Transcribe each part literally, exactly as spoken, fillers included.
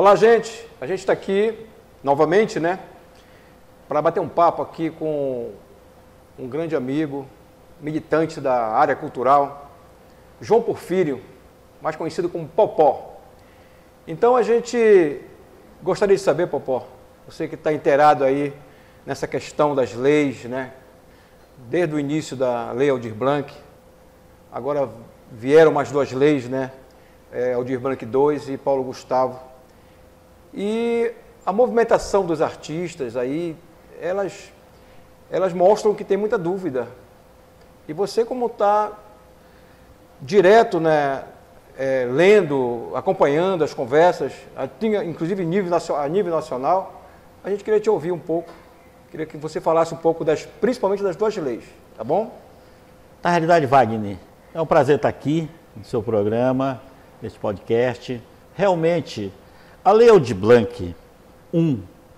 Olá, gente. A gente está aqui novamente, né, para bater um papo aqui com um grande amigo, militante da área cultural, João Porfírio, mais conhecido como Popó. Então a gente gostaria de saber, Popó, você que está inteirado aí nessa questão das leis, né, desde o início da Lei Aldir Blanc, agora vieram mais duas leis, né, é, Aldir Blanc dois e Paulo Gustavo. E a movimentação dos artistas aí, elas, elas mostram que tem muita dúvida. E você, como está direto, né, é, lendo, acompanhando as conversas, inclusive nível, a nível nacional, a gente queria te ouvir um pouco, queria que você falasse um pouco, das, principalmente das duas leis, tá bom? Na realidade, Wagner, é um prazer estar aqui no seu programa, nesse podcast. Realmente, a Lei Aldir Blanc um,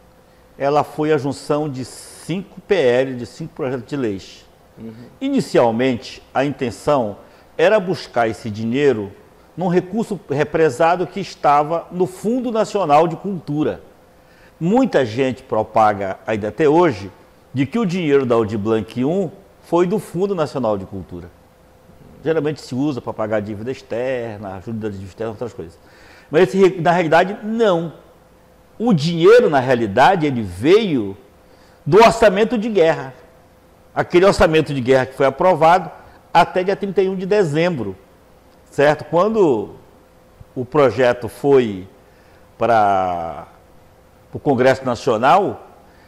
ela foi a junção de cinco P L, de cinco projetos de leis. Uhum. Inicialmente, a intenção era buscar esse dinheiro num recurso represado que estava no Fundo Nacional de Cultura. Muita gente propaga, ainda até hoje, de que o dinheiro da Aldir Blanc um foi do Fundo Nacional de Cultura. Geralmente se usa para pagar dívida externa, ajuda da dívida externa, outras coisas. Mas, esse, na realidade, não. O dinheiro, na realidade, ele veio do orçamento de guerra. Aquele orçamento de guerra que foi aprovado até dia trinta e um de dezembro, certo? Quando o projeto foi para o Congresso Nacional,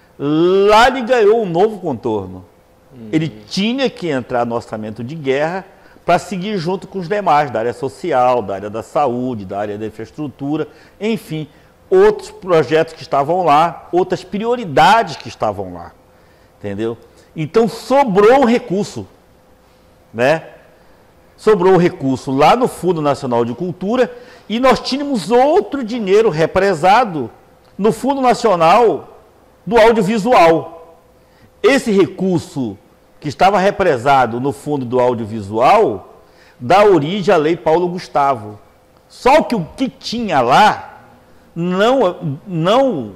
lá ele ganhou um novo contorno. Uhum. Ele tinha que entrar no orçamento de guerra para seguir junto com os demais, da área social, da área da saúde, da área da infraestrutura, enfim, outros projetos que estavam lá, outras prioridades que estavam lá, entendeu? Então, sobrou um recurso, né? Sobrou um recurso lá no Fundo Nacional de Cultura e nós tínhamos outro dinheiro represado no Fundo Nacional do Audiovisual. Esse recurso que estava represado no Fundo do Audiovisual dá origem à Lei Paulo Gustavo. Só que o que tinha lá não, não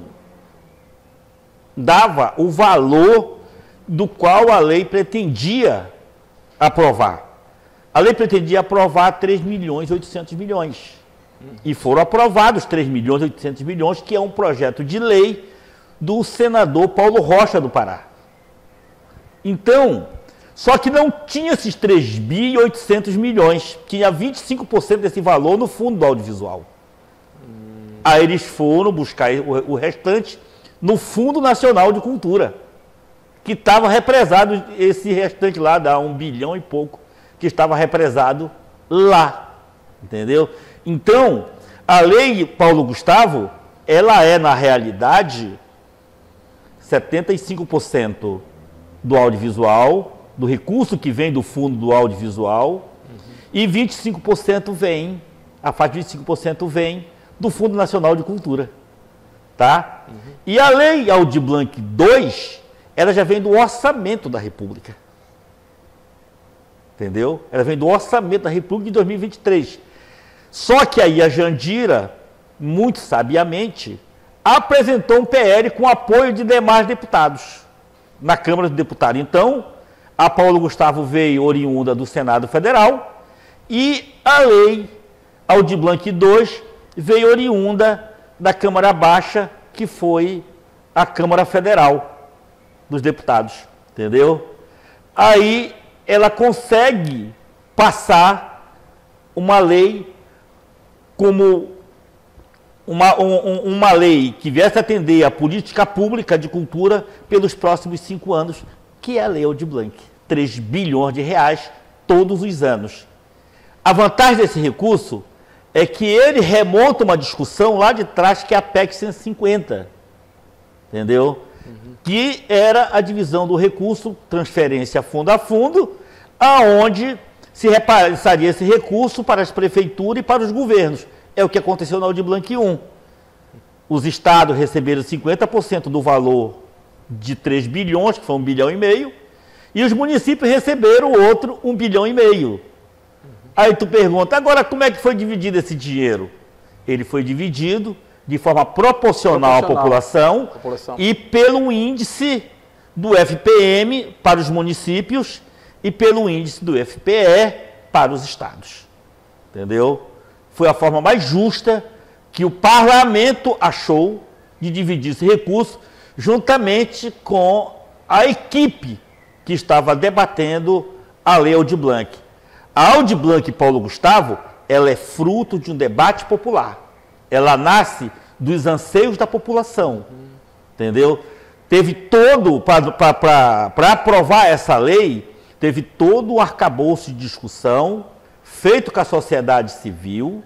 dava o valor do qual a lei pretendia aprovar. A lei pretendia aprovar três milhões e oitocentos milhões. E foram aprovados três milhões e oitocentos milhões, que é um projeto de lei do senador Paulo Rocha do Pará. Então, só que não tinha esses três bilhões e oitocentos milhões, tinha vinte e cinco por cento desse valor no fundo do audiovisual. Hum. Aí eles foram buscar o, o restante no Fundo Nacional de Cultura, que estava represado, esse restante lá dá um bilhão e pouco, que estava represado lá, entendeu? Então, a Lei Paulo Gustavo, ela é, na realidade, setenta e cinco por cento do audiovisual, do recurso que vem do fundo do audiovisual, uhum. E vinte e cinco por cento vem, a faixa de vinte e cinco por cento vem do Fundo Nacional de Cultura, tá? Uhum. E a Lei Aldir Blanc dois, ela já vem do orçamento da República, entendeu? Ela vem do orçamento da República de dois mil e vinte e três. Só que aí a Jandira, muito sabiamente, apresentou um P L com apoio de demais deputados na Câmara dos Deputados. Então, a Paulo Gustavo veio oriunda do Senado Federal e a Lei Aldir Blanc dois veio oriunda da Câmara Baixa, que foi a Câmara Federal dos Deputados, entendeu? Aí ela consegue passar uma lei como Uma, um, uma lei que viesse atender a política pública de cultura pelos próximos cinco anos, que é a Lei Aldir Blanc. três bilhões de reais todos os anos. A vantagem desse recurso é que ele remonta uma discussão lá de trás, que é a P E C cento e cinquenta, entendeu? Uhum. Que era a divisão do recurso, transferência fundo a fundo, aonde se repassaria esse recurso para as prefeituras e para os governos. É o que aconteceu na Aldir Blanc um. Os estados receberam cinquenta por cento do valor de três bilhões, que foi um bilhão e meio, e os municípios receberam outro um bilhão e meio. Aí tu pergunta, agora como é que foi dividido esse dinheiro? Ele foi dividido de forma proporcional, proporcional. à população, população e pelo índice do F P M para os municípios e pelo índice do F P E para os estados. Entendeu? Foi a forma mais justa que o parlamento achou de dividir esse recurso, juntamente com a equipe que estava debatendo a Lei Aldir Blanc. A Aldir Blanc, Paulo Gustavo, ela é fruto de um debate popular. Ela nasce dos anseios da população, entendeu? Teve todo, para aprovar essa lei, teve todo o arcabouço de discussão feito com a sociedade civil,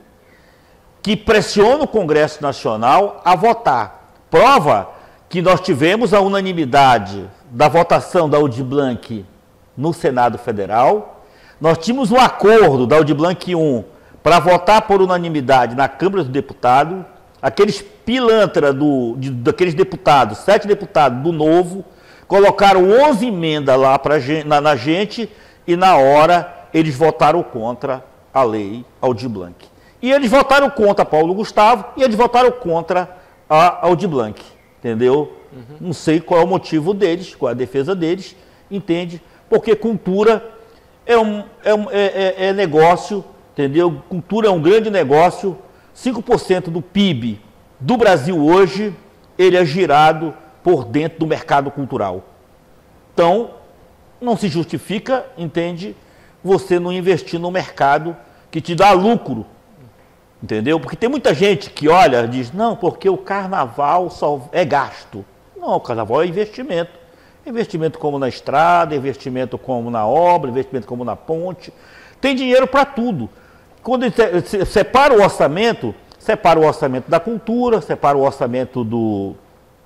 que pressiona o Congresso Nacional a votar. Prova que nós tivemos a unanimidade da votação da Aldir Blanc no Senado Federal, nós tínhamos um acordo da Aldir Blanc um para votar por unanimidade na Câmara dos Deputados, aqueles pilantras do, de, daqueles deputados, sete deputados do Novo, colocaram onze emendas lá pra, na, na gente e na hora eles votaram contra a Lei Aldir Blanc. E eles votaram contra Paulo Gustavo e eles votaram contra a Aldir Blanc, entendeu? Uhum. Não sei qual é o motivo deles, qual é a defesa deles, entende? Porque cultura é, um, é, um, é, é, é negócio, entendeu? Cultura é um grande negócio, cinco por cento do P I B do Brasil hoje, ele é girado por dentro do mercado cultural. Então, não se justifica, entende, você não investir no mercado que te dá lucro, entendeu? Porque tem muita gente que olha e diz, não, porque o carnaval só é gasto. Não, o carnaval é investimento. Investimento como na estrada, investimento como na obra, investimento como na ponte. Tem dinheiro para tudo. Quando você separa o orçamento, separa o orçamento da cultura, separa o orçamento do,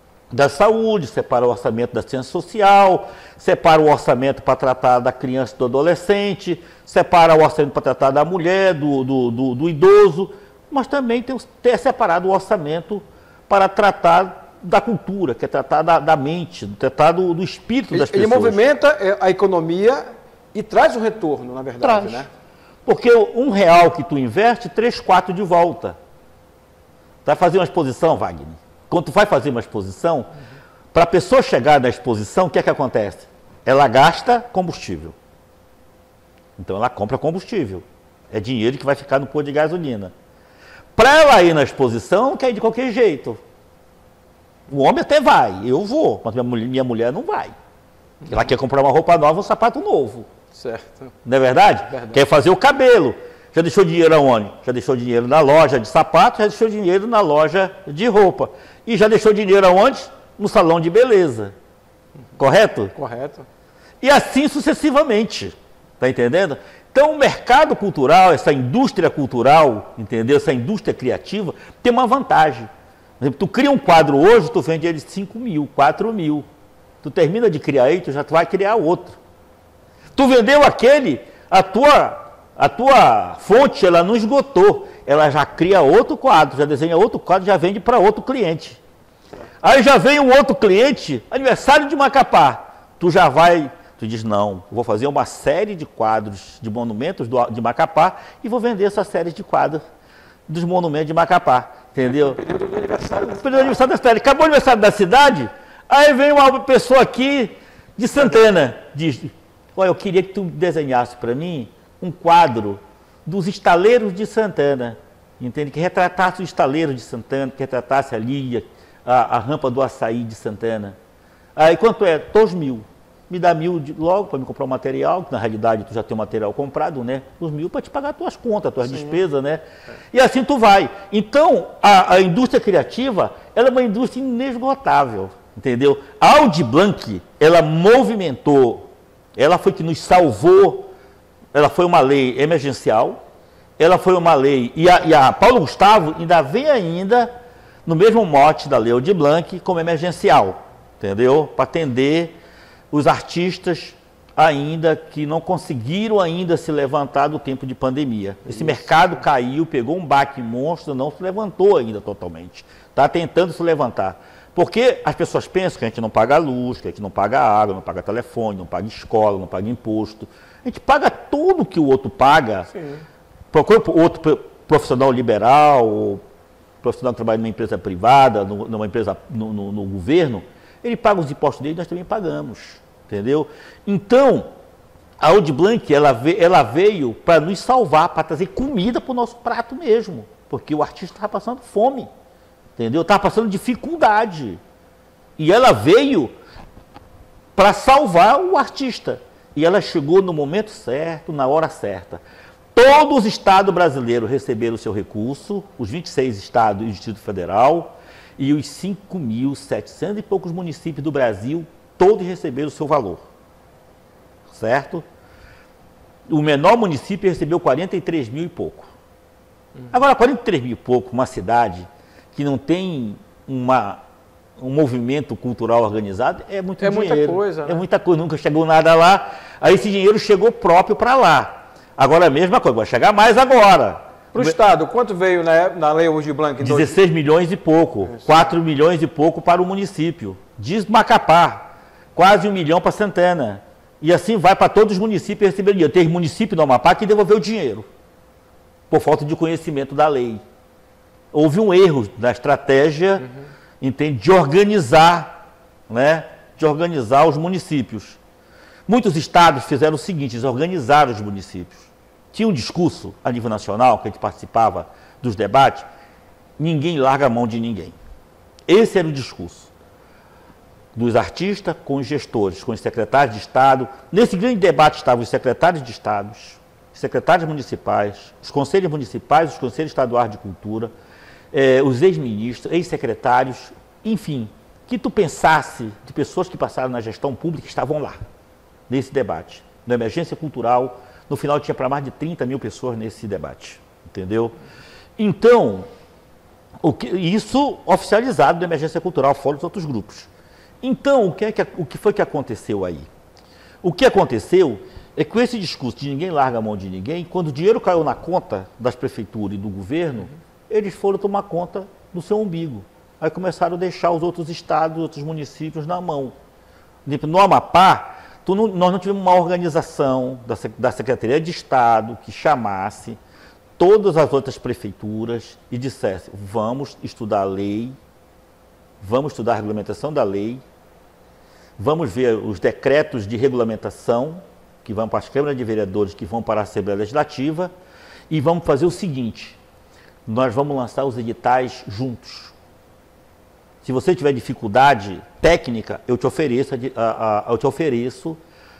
da saúde, separa o orçamento da ciência social, separa o orçamento para tratar da criança e do adolescente, separa o orçamento para tratar da mulher, do, do, do, do idoso, mas também tem, tem separado o orçamento para tratar da cultura, que é tratar da, da mente, tratar do, do espírito das ele, pessoas. Ele movimenta a economia e traz o retorno, na verdade, traz. né? Porque um real que tu investe, três, quatro de volta. Tu vai fazer uma exposição, Wagner. Quando tu vai fazer uma exposição, uhum. para a pessoa chegar na exposição, o que é que acontece? Ela gasta combustível. Então ela compra combustível. É dinheiro que vai ficar no posto de gasolina. Para ela ir na exposição, quer ir de qualquer jeito. O homem até vai, eu vou, mas minha mulher, minha mulher não vai. Ela quer comprar uma roupa nova, um sapato novo. Certo. Não é verdade? verdade? Quer fazer o cabelo. Já deixou dinheiro aonde? Já deixou dinheiro na loja de sapato, já deixou dinheiro na loja de roupa. E já deixou dinheiro aonde? No salão de beleza. Correto? Correto. E assim sucessivamente. Está entendendo? Então o mercado cultural, essa indústria cultural, entendeu? Essa indústria criativa, tem uma vantagem. Por exemplo, tu cria um quadro hoje, tu vende ele cinco mil, quatro mil. Tu termina de criar aí, tu já vai criar outro. Tu vendeu aquele, a tua, a tua fonte, ela não esgotou. Ela já cria outro quadro, já desenha outro quadro, já vende para outro cliente. Aí já vem um outro cliente, aniversário de Macapá. Tu já vai, tu diz, não, vou fazer uma série de quadros de monumentos do, de Macapá e vou vender essa série de quadros dos monumentos de Macapá. Entendeu? Período do aniversário da cidade. Acabou o aniversário da cidade, aí vem uma pessoa aqui de Santana, diz, olha, eu queria que tu desenhasse para mim um quadro dos estaleiros de Santana, entende? Que retratasse os estaleiros de Santana, que retratasse ali a, a rampa do açaí de Santana. Aí quanto é? Dois mil. Me dá mil de, logo para me comprar o material, que na realidade tu já tem o material comprado, né? Os mil para te pagar as tuas contas, as tuas Sim. despesas, né? É. E assim tu vai. Então, a, a indústria criativa, ela é uma indústria inesgotável, entendeu? A Aldir Blanc, ela movimentou, ela foi que nos salvou, ela foi uma lei emergencial, ela foi uma lei, e a, e a Paulo Gustavo ainda vem ainda no mesmo mote da Lei Aldir Blanc como emergencial, entendeu? Para atender os artistas ainda que não conseguiram ainda se levantar do tempo de pandemia. Esse Isso. mercado caiu, pegou um baque monstro, não se levantou ainda totalmente. Está tentando se levantar. Porque as pessoas pensam que a gente não paga luz, que a gente não paga água, não paga telefone, não paga escola, não paga imposto. A gente paga tudo que o outro paga. Sim. Procura outro profissional liberal, profissional que trabalha numa empresa privada, numa empresa, no, no, no governo, ele paga os impostos dele, nós também pagamos, entendeu? Então, a Aldir Blanc, ela veio, ela veio para nos salvar, para trazer comida para o nosso prato mesmo, porque o artista estava passando fome, entendeu? Estava passando dificuldade. E ela veio para salvar o artista. E ela chegou no momento certo, na hora certa. Todos os estados brasileiros receberam o seu recurso, os vinte e seis estados e o Distrito Federal, e os cinco mil e setecentos e poucos municípios do Brasil, todos receberam o seu valor. Certo? O menor município recebeu quarenta e três mil e pouco. Agora, quarenta e três mil e pouco, uma cidade que não tem uma, um movimento cultural organizado, é muito é dinheiro. É muita coisa, né? É muita coisa, nunca chegou nada lá. Aí esse dinheiro chegou próprio para lá. Agora a mesma coisa, vai chegar mais agora. Para o Estado, quanto veio na, na Lei Aldir Blanc? dezesseis milhões e pouco, Isso. quatro milhões e pouco para o município. Diz Macapá, quase um milhão para Santana. E assim vai para todos os municípios receber dinheiro. Tem município no Amapá que devolveu o dinheiro, por falta de conhecimento da lei. Houve um erro na estratégia, uhum. entende, de organizar, né, de organizar os municípios. Muitos estados fizeram o seguinte, eles organizaram os municípios. Tinha um discurso a nível nacional, que a gente participava dos debates, ninguém larga a mão de ninguém. Esse era o discurso dos artistas com os gestores, com os secretários de Estado. Nesse grande debate estavam os secretários de Estados, os secretários municipais, os conselhos municipais, os conselhos estaduais de cultura, eh, os ex-ministros, ex-secretários, enfim, que tu pensasse de pessoas que passaram na gestão pública que estavam lá, nesse debate, na emergência cultural. No final tinha para mais de trinta mil pessoas nesse debate, entendeu? Então, o que, isso oficializado da emergência cultural, fora dos outros grupos. Então, o que, é que, o que foi que aconteceu aí? O que aconteceu é que com esse discurso de ninguém larga a mão de ninguém, quando o dinheiro caiu na conta das prefeituras e do governo, eles foram tomar conta do seu umbigo. Aí começaram a deixar os outros estados, outros municípios na mão. No Amapá, tu não, nós não tivemos uma organização da, da Secretaria de Estado que chamasse todas as outras prefeituras e dissesse, vamos estudar a lei, vamos estudar a regulamentação da lei, vamos ver os decretos de regulamentação que vão para as câmaras de vereadores, que vão para a Assembleia Legislativa, e vamos fazer o seguinte, nós vamos lançar os editais juntos. Se você tiver dificuldade técnica, eu te ofereço, a, a, eu te ofereço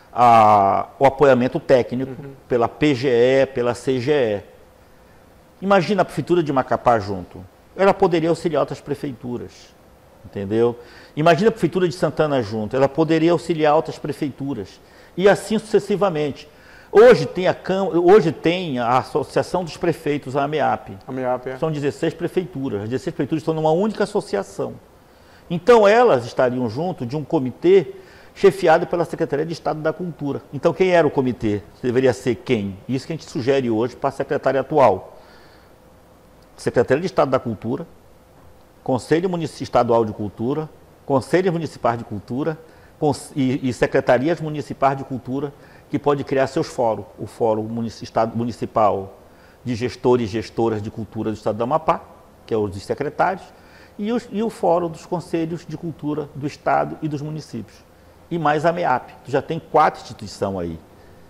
a, o apoiamento técnico uhum. pela P G E, pela C G E. Imagina a prefeitura de Macapá junto. Ela poderia auxiliar outras prefeituras, entendeu? Imagina a prefeitura de Santana junto. Ela poderia auxiliar outras prefeituras. E assim sucessivamente. Hoje tem a, hoje tem a Associação dos Prefeitos, a AMEAP. A AMEAP, é. São dezesseis prefeituras. As dezesseis prefeituras estão numa única associação. Então, elas estariam junto de um comitê chefiado pela Secretaria de Estado da Cultura. Então, quem era o comitê? Deveria ser quem? Isso que a gente sugere hoje para a secretária atual. Secretaria de Estado da Cultura, Conselho Estadual de Cultura, Conselhos Municipais de Cultura e, e Secretarias Municipais de Cultura, que pode criar seus fóruns. O Fórum Municipal de Gestores e Gestoras de Cultura do Estado do Amapá, que é o dos secretários, E, os, e o Fórum dos Conselhos de Cultura do Estado e dos municípios. E mais a MEAP, que já tem quatro instituições aí.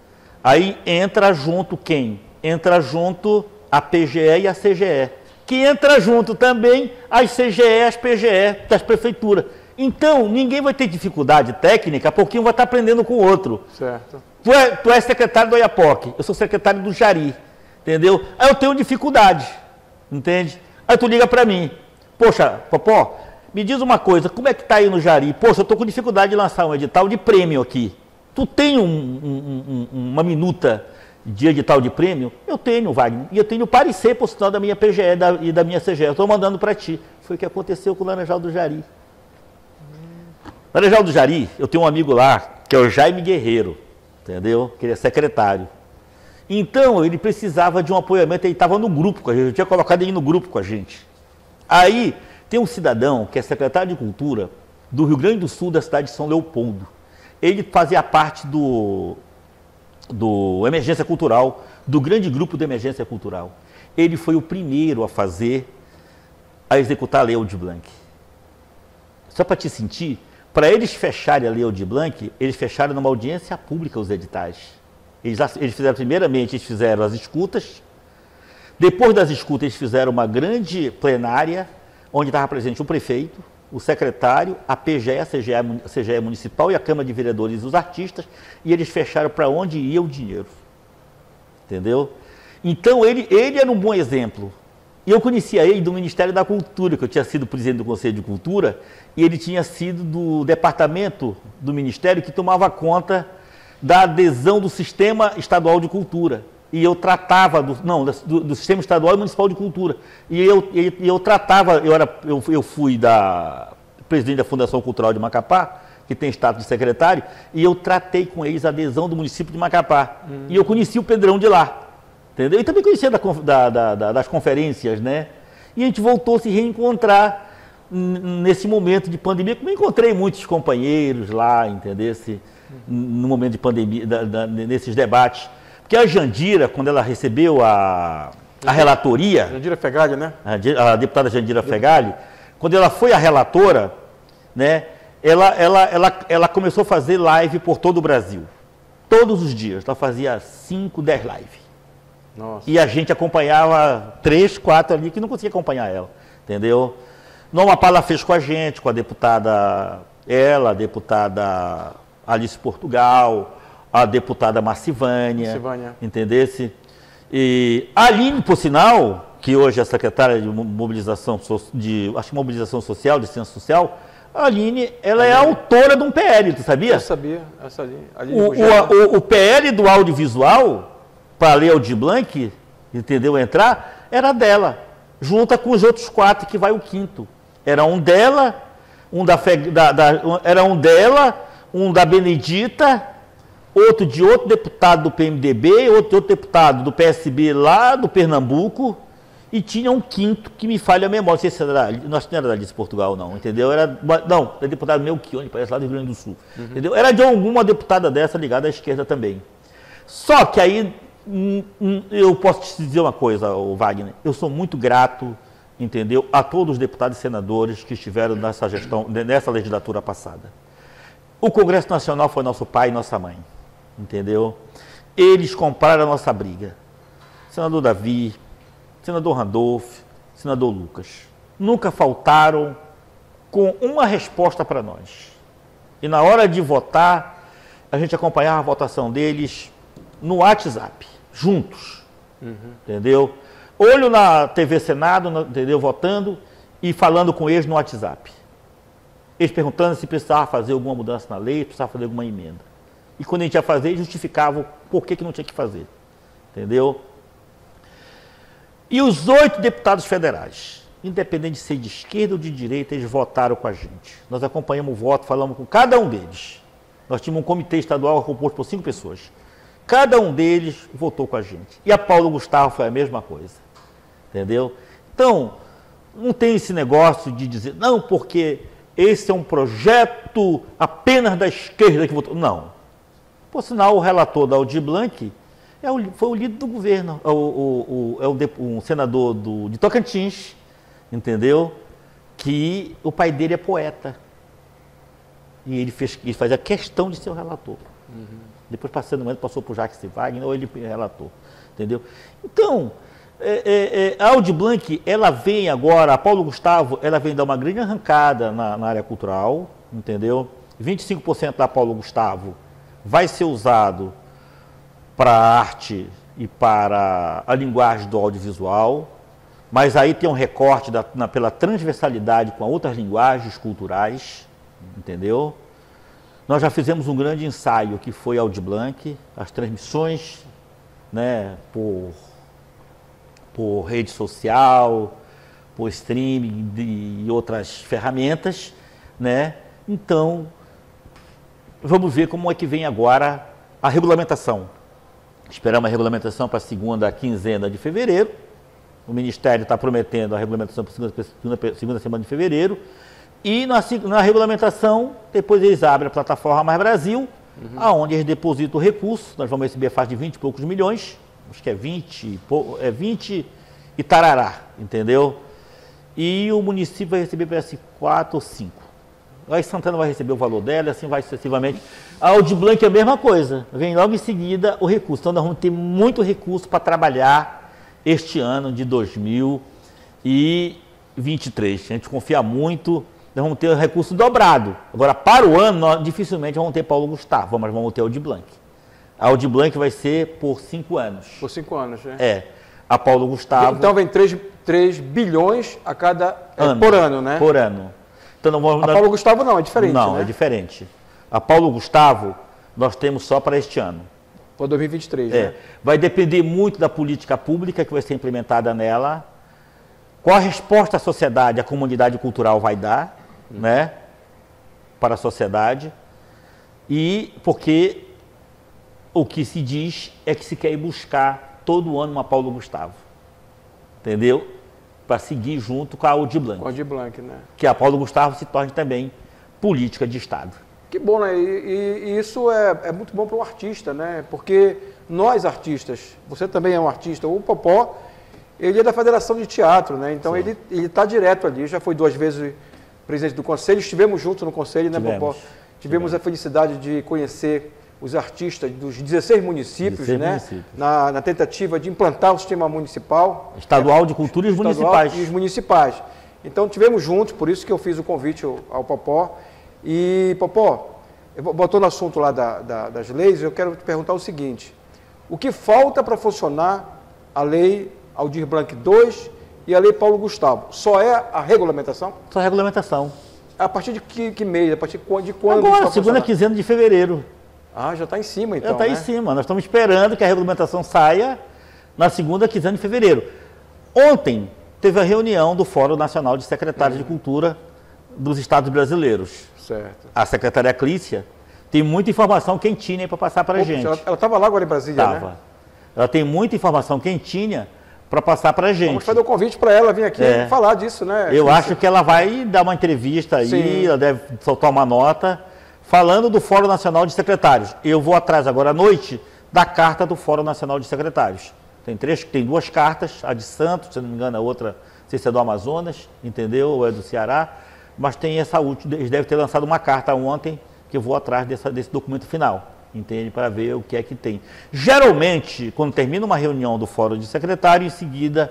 Aí entra junto quem? Entra junto a P G E e a C G E. Que entra junto também as C G E e as P G E das prefeituras. Então, ninguém vai ter dificuldade técnica, porque um vai estar aprendendo com o outro. Certo. Tu é, tu é secretário do Oiapoque, eu sou secretário do Jari, entendeu? Aí eu tenho dificuldade, entende? Aí tu liga para mim. Poxa, Popó, me diz uma coisa, como é que está aí no Jari? Poxa, eu estou com dificuldade de lançar um edital de prêmio aqui. Tu tem um, um, um, uma minuta de edital de prêmio? Eu tenho, Wagner. E eu tenho parecer por sinal da minha P G E da, e da minha C G E. Eu estou mandando para ti. Foi o que aconteceu com o Laranjal do Jari. Hum. Laranjal do Jari, eu tenho um amigo lá, que é o Jaime Guerreiro, entendeu? Que ele é secretário. Então, ele precisava de um apoiamento, ele estava no grupo com a gente, eu tinha colocado ele no grupo com a gente. Aí, tem um cidadão que é secretário de Cultura do Rio Grande do Sul, da cidade de São Leopoldo. Ele fazia parte do, do Emergência Cultural, do grande grupo de Emergência Cultural. Ele foi o primeiro a fazer a executar a Lei Aldir Blanc. Só para te sentir, para eles fecharem a Lei Aldir Blanc, eles fecharam numa audiência pública os editais. Eles, eles fizeram, primeiramente, eles fizeram as escutas. Depois das escutas, eles fizeram uma grande plenária, onde estava presente o prefeito, o secretário, a P G E, a C G E, a C G E municipal e a Câmara de Vereadores e os artistas, e eles fecharam para onde ia o dinheiro. Entendeu? Então, ele, ele era um bom exemplo. E eu conhecia ele do Ministério da Cultura, que eu tinha sido presidente do Conselho de Cultura, e ele tinha sido do departamento do Ministério que tomava conta da adesão do Sistema Estadual de Cultura. E eu tratava, do, não, do, do Sistema Estadual e Municipal de Cultura. E eu, e, eu tratava, eu, era, eu, eu fui da, presidente da Fundação Cultural de Macapá, que tem status de secretário, e eu tratei com eles a adesão do município de Macapá. Hum. E eu conheci o Pedrão de lá. Entendeu? E também conhecia da, da, da, das conferências, né? E a gente voltou a se reencontrar nesse momento de pandemia, como eu encontrei muitos companheiros lá, entendeu? Esse, no momento de pandemia, da, da, nesses debates. Porque a Jandira, quando ela recebeu a, a relatoria... Jandira Fegali, né? A, a deputada Jandira Fegali, quando ela foi a relatora, né? Ela, ela, ela, ela começou a fazer live por todo o Brasil. Todos os dias. Ela fazia cinco, dez lives. Nossa. E a gente acompanhava três, quatro ali que não conseguia acompanhar ela, entendeu? No Amapá ela fez com a gente, com a deputada, ela, a deputada Alice Portugal, a deputada Marcivânia, Marcivânia. Entendesse? E a Aline, por sinal, que hoje é secretária de mobilização, de, acho que mobilização social, de ciência social, a Aline, ela Aline. é autora de um P L, tu sabia? Eu sabia, essa Aline. Aline o, o, o, o P L do audiovisual, para a Lei Aldir Blanc, entendeu, entrar, era dela, junta com os outros quatro, que vai o quinto. Era um dela, um da, da, da era um dela, um da Benedita, outro de outro deputado do P M D B, outro de outro deputado do P S B lá do Pernambuco, e tinha um quinto que me falha a memória, não sei se era, não era da Alice Portugal não, entendeu? Era, não, era deputado Melchione, parece lá do Rio Grande do Sul, uhum. Entendeu? Era de alguma deputada dessa ligada à esquerda também. Só que aí, eu posso te dizer uma coisa, Wagner, eu sou muito grato, entendeu, a todos os deputados e senadores que estiveram nessa gestão, nessa legislatura passada. O Congresso Nacional foi nosso pai e nossa mãe, entendeu? Eles compraram a nossa briga. Senador Davi, senador Randolph, senador Lucas, nunca faltaram com uma resposta para nós. E na hora de votar, a gente acompanhava a votação deles no WhatsApp. Juntos, uhum. Entendeu? Olho na T V Senado, entendeu? Votando e falando com eles no WhatsApp. Eles perguntando se precisava fazer alguma mudança na lei, precisava fazer alguma emenda. E quando a gente ia fazer, justificavam por que, que não tinha que fazer. Entendeu? E os oito deputados federais, independente de ser de esquerda ou de direita, eles votaram com a gente. Nós acompanhamos o voto, falamos com cada um deles. Nós tínhamos um comitê estadual composto por cinco pessoas. Cada um deles votou com a gente. E a Paulo Gustavo foi a mesma coisa. Entendeu? Então, não tem esse negócio de dizer, não, porque esse é um projeto apenas da esquerda que votou. Não. Por sinal, o relator da Aldir Blanc é o, foi o líder do governo, é, o, o, o, é o, um senador do, de Tocantins, entendeu? Que o pai dele é poeta. E ele, fez, ele fazia questão de ser o relator. Uhum. Depois, passando o momento, passou para o Jacques Wagner, ou ele relatou, entendeu? Então, é, é, é, a Aldir Blanc, ela vem agora, a Paulo Gustavo, ela vem dar uma grande arrancada na, na área cultural, entendeu? vinte e cinco por cento da Paulo Gustavo vai ser usado para a arte e para a linguagem do audiovisual, mas aí tem um recorte da, na, pela transversalidade com outras linguagens culturais, entendeu? Nós já fizemos um grande ensaio que foi Aldir Blanc, as transmissões, né, por, por rede social, por streaming e outras ferramentas, né? Então, vamos ver como é que vem agora a regulamentação. Esperamos a regulamentação para a segunda quinzena de fevereiro. O Ministério está prometendo a regulamentação para a segunda, segunda, segunda semana de fevereiro. E na, na regulamentação, depois eles abrem a plataforma Mais Brasil, uhum. Onde eles depositam o recurso. Nós vamos receber a faixa de vinte e poucos milhões, acho que é vinte, é vinte e tarará, entendeu? e o município vai receber parece quatro ou cinco. Aí Santana vai receber o valor dela, assim vai sucessivamente. A Aldir Blanc é a mesma coisa, vem logo em seguida o recurso. Então nós vamos ter muito recurso para trabalhar este ano de dois mil e vinte e três. A gente confia muito, nós vamos ter recurso dobrado. Agora, para o ano, nós dificilmente vamos ter Paulo Gustavo, mas vamos ter Aldir Blanc. A Aldir Blanc vai ser por cinco anos. Por cinco anos, né? É. A Paulo Gustavo... Então vem três bilhões a cada... Ano, é, por ano, né? Por ano. Então, não vamos... A Paulo Gustavo não, é diferente, Não, né? é diferente. A Paulo Gustavo, nós temos só para este ano. Para dois mil e vinte e três, é. né? Vai depender muito da política pública que vai ser implementada nela, qual a resposta a sociedade, a comunidade cultural vai dar, hum. né? Para a sociedade. E porque o que se diz é que se quer ir buscar todo ano uma Paulo Gustavo. Entendeu? Para seguir junto com a Aldir Blanc. Com a Aldir Blanc, né? Que a Paulo Gustavo se torne também política de Estado. Que bom, né? E, e, e isso é, é muito bom para o artista, né? Porque nós artistas, você também é um artista, o Popó, ele é da Federação de Teatro, né? Então Sim. ele está direto ali, já foi duas vezes presidente do conselho, estivemos juntos no conselho, né, Tivemos. Popó? Tivemos, Tivemos a felicidade de conhecer os artistas dos dezesseis municípios, dezesseis né? municípios. Na, na tentativa de implantar o sistema municipal. Estadual de cultura e os municipais. E os municipais. Então, tivemos juntos, por isso que eu fiz o convite ao, ao Popó. E, Popó, botou no assunto lá da, da, das leis, eu quero te perguntar o seguinte. O que falta para funcionar a lei Aldir Blanc dois e a lei Paulo Gustavo? Só é a regulamentação? Só a regulamentação. A partir de que, que mês? A partir de quando? Agora, segunda quinzena de fevereiro. Ah, já está em cima, então, Já está né? em cima. Nós estamos esperando que a regulamentação saia na segunda quinzena de fevereiro. Ontem teve a reunião do Fórum Nacional de Secretários uhum. de Cultura dos Estados Brasileiros. Certo. A secretária Clícia tem muita informação quentinha para passar para a gente. Ela estava lá agora em Brasília, Tava. né? Ela tem muita informação quentinha para passar para a gente. Vamos fazer o convite para ela vir aqui é. falar disso, né? Eu acho que ela vai dar uma entrevista aí, Sim. ela deve soltar uma nota falando do Fórum Nacional de Secretários. Eu vou atrás agora à noite da carta do Fórum Nacional de Secretários. Tem, três, tem duas cartas, a de Santos, se não me engano, a outra, não sei se é do Amazonas, entendeu? Ou é do Ceará. Mas tem essa última, eles devem ter lançado uma carta ontem, que eu vou atrás dessa, desse documento final, entende? Para ver o que é que tem. Geralmente, quando termina uma reunião do Fórum de Secretário, em seguida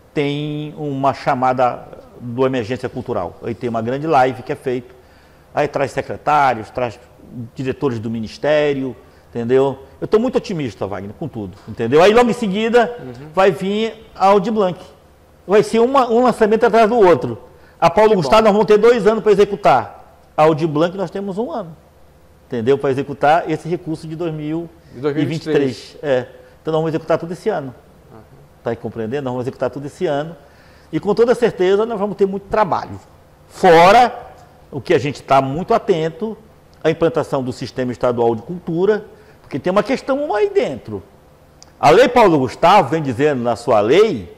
tem uma chamada do Emergência Cultural. Aí tem uma grande live que é feita. Aí traz secretários, traz diretores do Ministério, entendeu? Eu estou muito otimista, Wagner, com tudo, entendeu? Aí logo em seguida uhum. vai vir a Aldir Blanc. Vai ser uma, um lançamento atrás do outro. A Paulo que Gustavo bom. nós vamos ter dois anos para executar. A Aldir Blanc nós temos um ano, entendeu? Para executar esse recurso de dois mil e vinte e três. É. Então nós vamos executar tudo esse ano. Está uhum. compreendendo? Nós vamos executar tudo esse ano. E com toda certeza nós vamos ter muito trabalho. Fora o que a gente está muito atento, a implantação do Sistema Estadual de Cultura, porque tem uma questão aí dentro. A Lei Paulo Gustavo vem dizendo na sua lei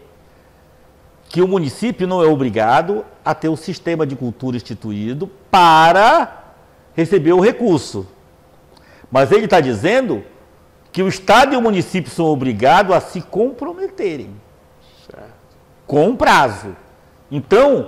que o município não é obrigado a ter o sistema de cultura instituído para receber o recurso. Mas ele está dizendo que o Estado e o município são obrigados a se comprometerem. Certo. Com um prazo. Então,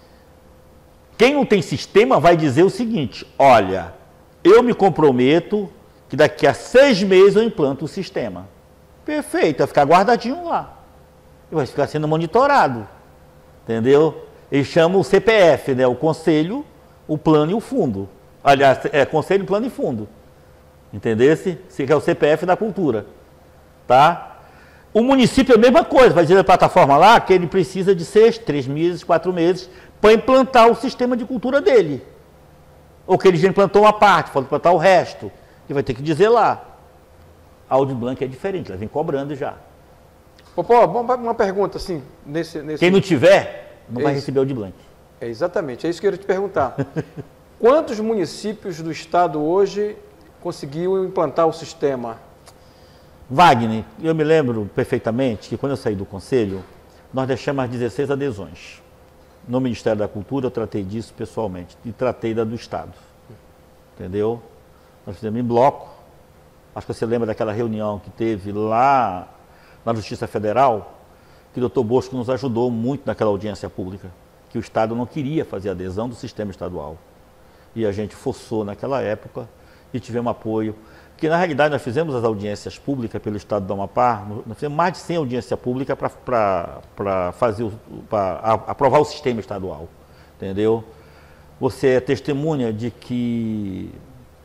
quem não tem sistema vai dizer o seguinte, olha, eu me comprometo que daqui a seis meses eu implanto o sistema. Perfeito, vai ficar guardadinho lá. E vai ficar sendo monitorado. Entendeu? Eles chamam o C P F, né? O Conselho, o Plano e o Fundo. Aliás, é Conselho, Plano e Fundo. Entendeu? Esse que é o C P F da cultura. Tá? O município é a mesma coisa, vai dizer na plataforma lá que ele precisa de seis, três meses, quatro meses para implantar o sistema de cultura dele. Ou que ele já implantou uma parte, pode implantar o resto. Ele vai ter que dizer lá. A Aldir Blanc é diferente, ela vem cobrando já. Popó, uma pergunta assim, nesse... nesse... Quem não tiver, não é vai isso. receber o Aldir Blanc. É exatamente, é isso que eu ia te perguntar. Quantos municípios do estado hoje conseguiu implantar o sistema? Wagner, eu me lembro perfeitamente que quando eu saí do conselho, nós deixamos as dezesseis adesões. No Ministério da Cultura eu tratei disso pessoalmente e tratei da do Estado. Entendeu? Nós fizemos em bloco. Acho que você lembra daquela reunião que teve lá na Justiça Federal, que o doutor Bosco nos ajudou muito naquela audiência pública. que o Estado não queria fazer adesão do sistema estadual. E a gente forçou naquela época e tivemos apoio. Porque, na realidade, nós fizemos as audiências públicas pelo Estado do Amapá, nós fizemos mais de cem audiências públicas para fazer, para aprovar o sistema estadual, entendeu? Você é testemunha de que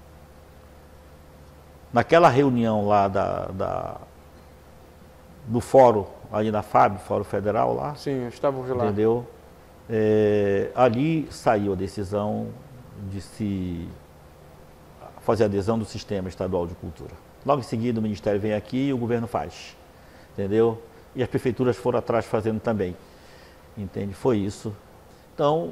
naquela reunião lá da, da, do fórum, ali na F A B, Fórum Federal lá. Sim, estávamos lá. Entendeu? É, ali saiu a decisão de se fazer adesão do sistema estadual de cultura. Logo em seguida o Ministério vem aqui e o governo faz. Entendeu? E as prefeituras foram atrás fazendo também. Entende? Foi isso. Então,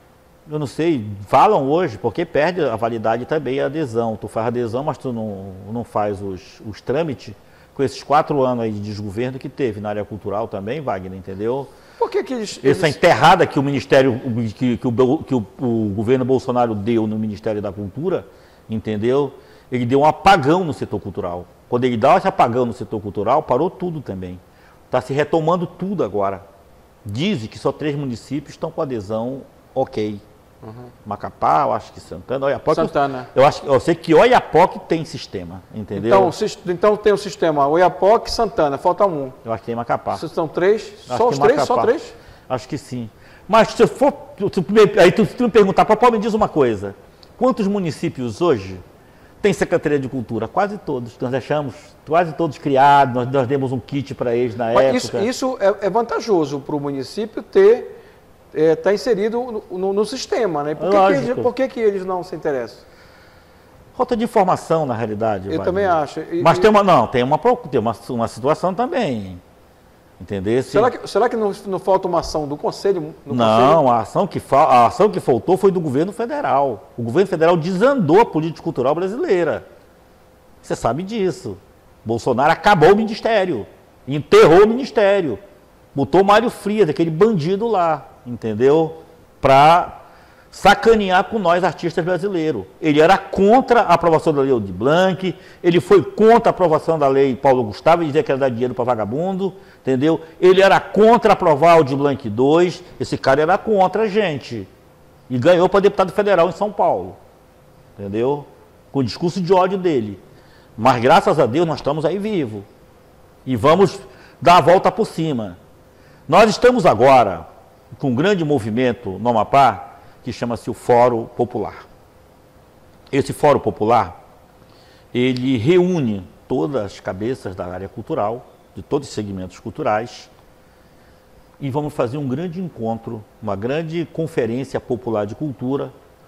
eu não sei, falam hoje, porque perde a validade também a adesão. Tu faz adesão, mas tu não, não faz os, os trâmites com esses quatro anos aí de desgoverno que teve na área cultural também, Wagner, entendeu? Por que que eles... Essa eles... enterrada que o Ministério, que, que, o, que o, o governo Bolsonaro deu no Ministério da Cultura, entendeu? Ele deu um apagão no setor cultural. Quando ele dá esse apagão no setor cultural, parou tudo também. Está se retomando tudo agora. Dizem que só três municípios estão com adesão ok. Uhum. Macapá, eu acho que Santana, Oiapoque. Santana. Eu, acho, eu sei que Oiapoque tem sistema, entendeu? Então, então tem o sistema Oiapoque e Santana, falta um. Eu acho que tem Macapá. Vocês são três? Acho Só os três? Macapá. Só três? Acho que sim. Mas se eu for, tu, aí tu, tu me perguntar, papai, me diz uma coisa. Quantos municípios hoje têm Secretaria de Cultura? Quase todos. Nós deixamos quase todos criados, nós, nós demos um kit para eles na Mas época. Isso, isso é, é vantajoso para o município ter... está é, inserido no, no, no sistema, né? Por, que, que, eles, por que, que eles não se interessam? Falta de informação, na realidade. Eu Wagner. também acho. E, Mas e... tem uma, não, tem uma, tem uma, uma situação também. Entendeu? Será que, será que não, não falta uma ação do Conselho? No não, conselho? A, ação que fa, a ação que faltou foi do governo federal. O governo federal desandou a política cultural brasileira. Você sabe disso. Bolsonaro acabou o ministério, enterrou o ministério, botou o Mário Frias, aquele bandido lá, entendeu? Para sacanear com nós, artistas brasileiros. Ele era contra a aprovação da lei Aldir Blanc, ele foi contra a aprovação da lei Paulo Gustavo, e dizia que era dar dinheiro para vagabundo, entendeu? Ele era contra aprovar o Aldir Blanc dois, esse cara era contra a gente. E ganhou para deputado federal em São Paulo, entendeu? Com o discurso de ódio dele. Mas graças a Deus nós estamos aí vivos. E vamos dar a volta por cima. Nós estamos agora com um grande movimento no Amapá, que chama-se o Fórum Popular. Esse Fórum Popular, ele reúne todas as cabeças da área cultural, de todos os segmentos culturais, e vamos fazer um grande encontro, uma grande conferência popular de cultura,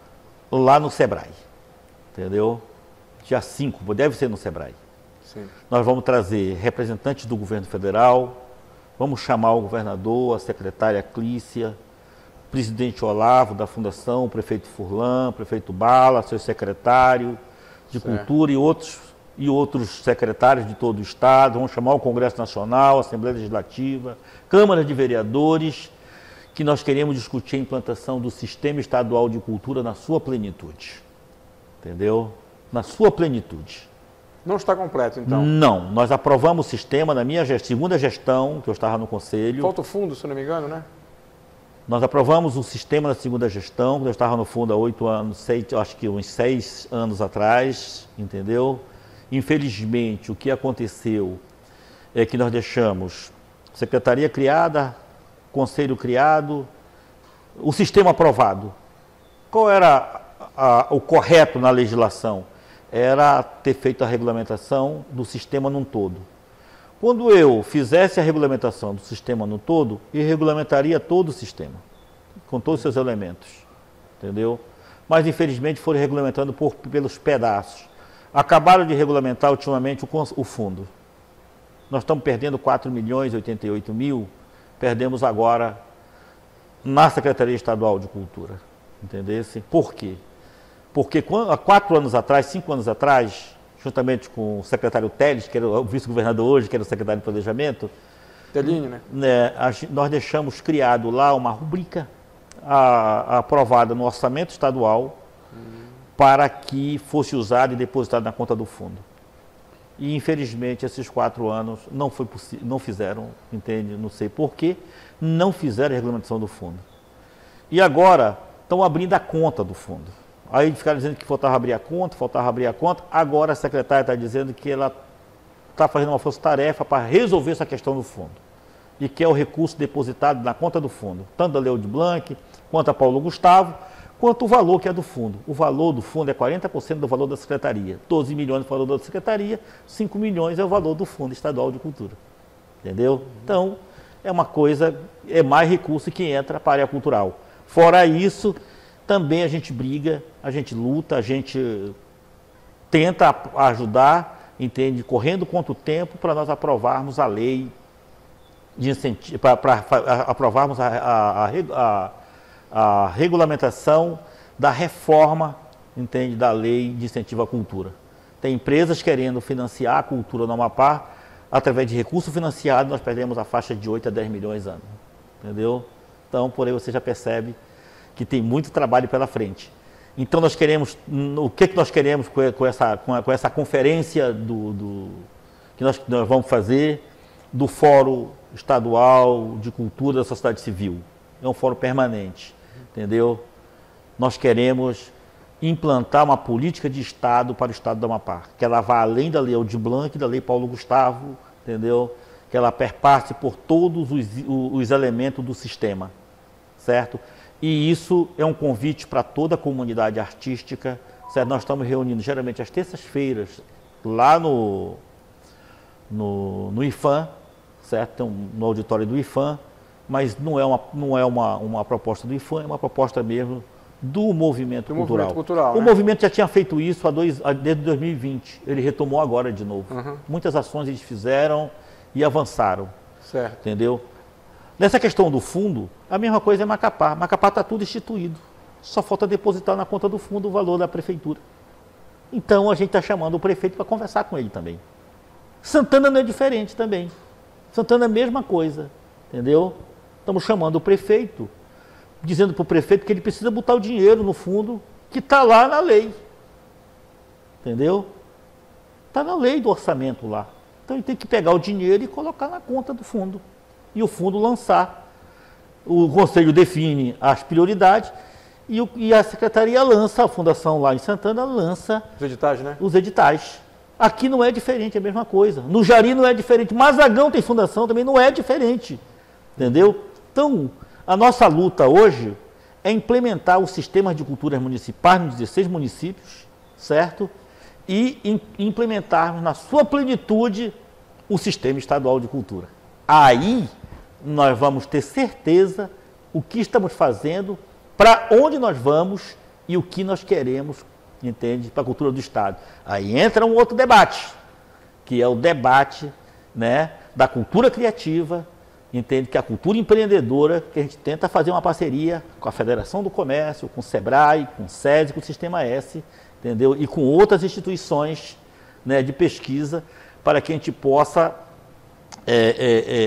lá no Sebrae, entendeu? Dia cinco, deve ser no Sebrae. Sim. Nós vamos trazer representantes do governo federal, vamos chamar o governador, a secretária Clícia, o presidente Olavo da Fundação, o prefeito Furlan, o prefeito Bala, seu secretário de certo. Cultura e outros, e outros secretários de todo o Estado. Vamos chamar o Congresso Nacional, a Assembleia Legislativa, Câmara de Vereadores, que nós queremos discutir a implantação do Sistema Estadual de Cultura na sua plenitude. Entendeu? Na sua plenitude. Não está completo, então? Não. Nós aprovamos o sistema na minha gest... segunda gestão, que eu estava no Conselho. Falta o fundo, se não me engano, né? Nós aprovamos o sistema na segunda gestão, quando eu estava no fundo há oito anos, seis, acho que uns seis anos atrás, entendeu? Infelizmente, o que aconteceu é que nós deixamos secretaria criada, conselho criado, o sistema aprovado. Qual era a, a, o correto na legislação? Era ter feito a regulamentação do sistema num todo. Quando eu fizesse a regulamentação do sistema no todo, eu regulamentaria todo o sistema, com todos os seus elementos, entendeu? Mas, infelizmente, foram regulamentando por, pelos pedaços. Acabaram de regulamentar ultimamente o, o fundo. Nós estamos perdendo quatro milhões e oitenta e oito mil, perdemos agora na Secretaria Estadual de Cultura, entendeu? Por quê? Porque quando, há quatro anos atrás, cinco anos atrás, juntamente com o secretário Teles, que era o vice-governador hoje, que era o secretário de Planejamento, Telinho, né? né, nós deixamos criado lá uma rubrica a, a aprovada no orçamento estadual hum. para que fosse usada e depositada na conta do fundo. E, infelizmente, esses quatro anos não, foi não fizeram, entende? Não sei por quê, não fizeram a regulamentação do fundo. E agora estão abrindo a conta do fundo. Aí ficaram dizendo que faltava abrir a conta, faltava abrir a conta. Agora a secretária está dizendo que ela está fazendo uma força-tarefa para resolver essa questão do fundo. E que é o recurso depositado na conta do fundo, tanto da Leo de Blanc, quanto a Paulo Gustavo, quanto o valor que é do fundo. O valor do fundo é quarenta por cento do valor da secretaria. doze milhões é o valor da secretaria, cinco milhões é o valor do Fundo Estadual de Cultura. Entendeu? Então, é uma coisa, é mais recurso que entra para a área cultural. Fora isso, também a gente briga, a gente luta, a gente tenta ajudar, entende? Correndo contra o tempo para nós aprovarmos a lei de incentivo, para aprovarmos a, a, a, a regulamentação da reforma, entende, da lei de incentivo à cultura. Tem empresas querendo financiar a cultura no Amapá, através de recurso financiado, nós perdemos a faixa de oito a dez milhões ano, entendeu? Então, por aí você já percebe que tem muito trabalho pela frente. Então, nós queremos, o que, que nós queremos com essa, com essa conferência do, do, que nós, nós vamos fazer do Fórum Estadual de Cultura da Sociedade Civil? É um fórum permanente, entendeu? Nós queremos implantar uma política de Estado para o Estado do Amapá, que ela vá além da Lei Aldir Blanc e da Lei Paulo Gustavo, entendeu? Que ela perpasse por todos os, os elementos do sistema, certo? E isso é um convite para toda a comunidade artística, certo? Nós estamos reunindo geralmente às terças-feiras lá no, no, no IFAM, certo? No auditório do IFAM, mas não é uma, não é uma, uma proposta do IFAM, é uma proposta mesmo do movimento do cultural. Movimento cultural, o né? movimento já tinha feito isso há dois, desde dois mil e vinte, ele retomou agora de novo. Uhum. Muitas ações eles fizeram e avançaram, certo. entendeu? Nessa questão do fundo, a mesma coisa é Macapá. Macapá está tudo instituído, só falta depositar na conta do fundo o valor da prefeitura. Então a gente está chamando o prefeito para conversar com ele também. Santana não é diferente também. Santana é a mesma coisa, entendeu? Estamos chamando o prefeito, dizendo para o prefeito que ele precisa botar o dinheiro no fundo que está lá na lei. Entendeu? Está na lei do orçamento lá. Então ele tem que pegar o dinheiro e colocar na conta do fundo. E o fundo lançar. O conselho define as prioridades e, o, e a secretaria lança, a fundação lá em Santana lança Os editais, né? os editais. Aqui não é diferente, é a mesma coisa. No Jari não é diferente. Mazagão tem fundação, também não é diferente. Entendeu? Então, a nossa luta hoje é implementar o sistema de culturas municipais nos dezesseis municípios, certo? E in, implementarmos na sua plenitude o sistema estadual de cultura. Aí nós vamos ter certeza o que estamos fazendo, para onde nós vamos e o que nós queremos, entende, para a cultura do Estado. Aí entra um outro debate, que é o debate, né, da cultura criativa, entende, que é a cultura empreendedora, que a gente tenta fazer uma parceria com a Federação do Comércio, com o SEBRAE, com o SESI, com o Sistema S, entendeu? E com outras instituições, né, de pesquisa, para que a gente possa é, é, é,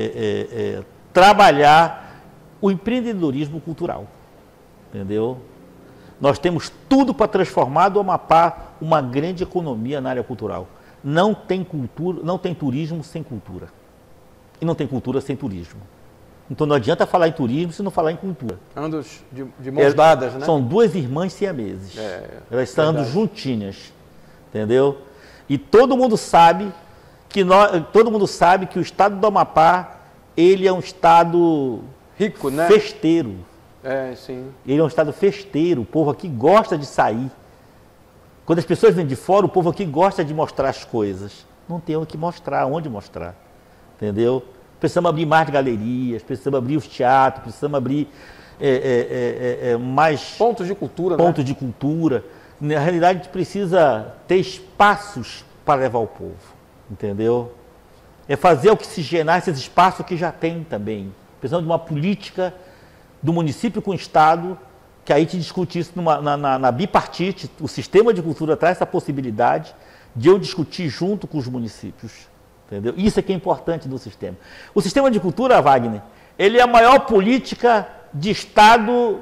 é, é, trabalhar o empreendedorismo cultural, entendeu? Nós temos tudo para transformar do Amapá uma grande economia na área cultural. Não tem cultura, não tem turismo sem cultura. E não tem cultura sem turismo. Então não adianta falar em turismo se não falar em cultura. Andam de, de mãos dadas, né? São duas irmãs siameses. É, Elas estão andando verdade. juntinhas. Entendeu? E todo mundo sabe que nós, todo mundo sabe que o estado do Amapá, ele é um estado rico, né? festeiro. É, sim. Ele é um estado festeiro. O povo aqui gosta de sair. Quando as pessoas vêm de fora, o povo aqui gosta de mostrar as coisas. Não tem o que mostrar, onde mostrar. Entendeu? Precisamos abrir mais galerias, precisamos abrir os teatros, precisamos abrir é, é, é, é, mais pontos de cultura, pontos né? de cultura. Na realidade, a gente precisa ter espaços para levar o povo, entendeu? É fazer o que se gerar esses espaços que já tem também. Precisamos de uma política do município com o Estado, que aí te discute isso numa, na, na, na bipartite. O sistema de cultura traz essa possibilidade de eu discutir junto com os municípios. Entendeu? Isso é que é importante do sistema. O sistema de cultura, Wagner, ele é a maior política de Estado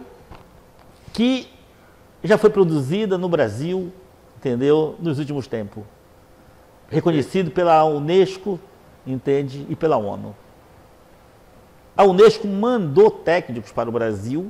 que já foi produzida no Brasil, entendeu? Nos últimos tempos. Reconhecido pela Unesco, entende? E pela ONU. A Unesco mandou técnicos para o Brasil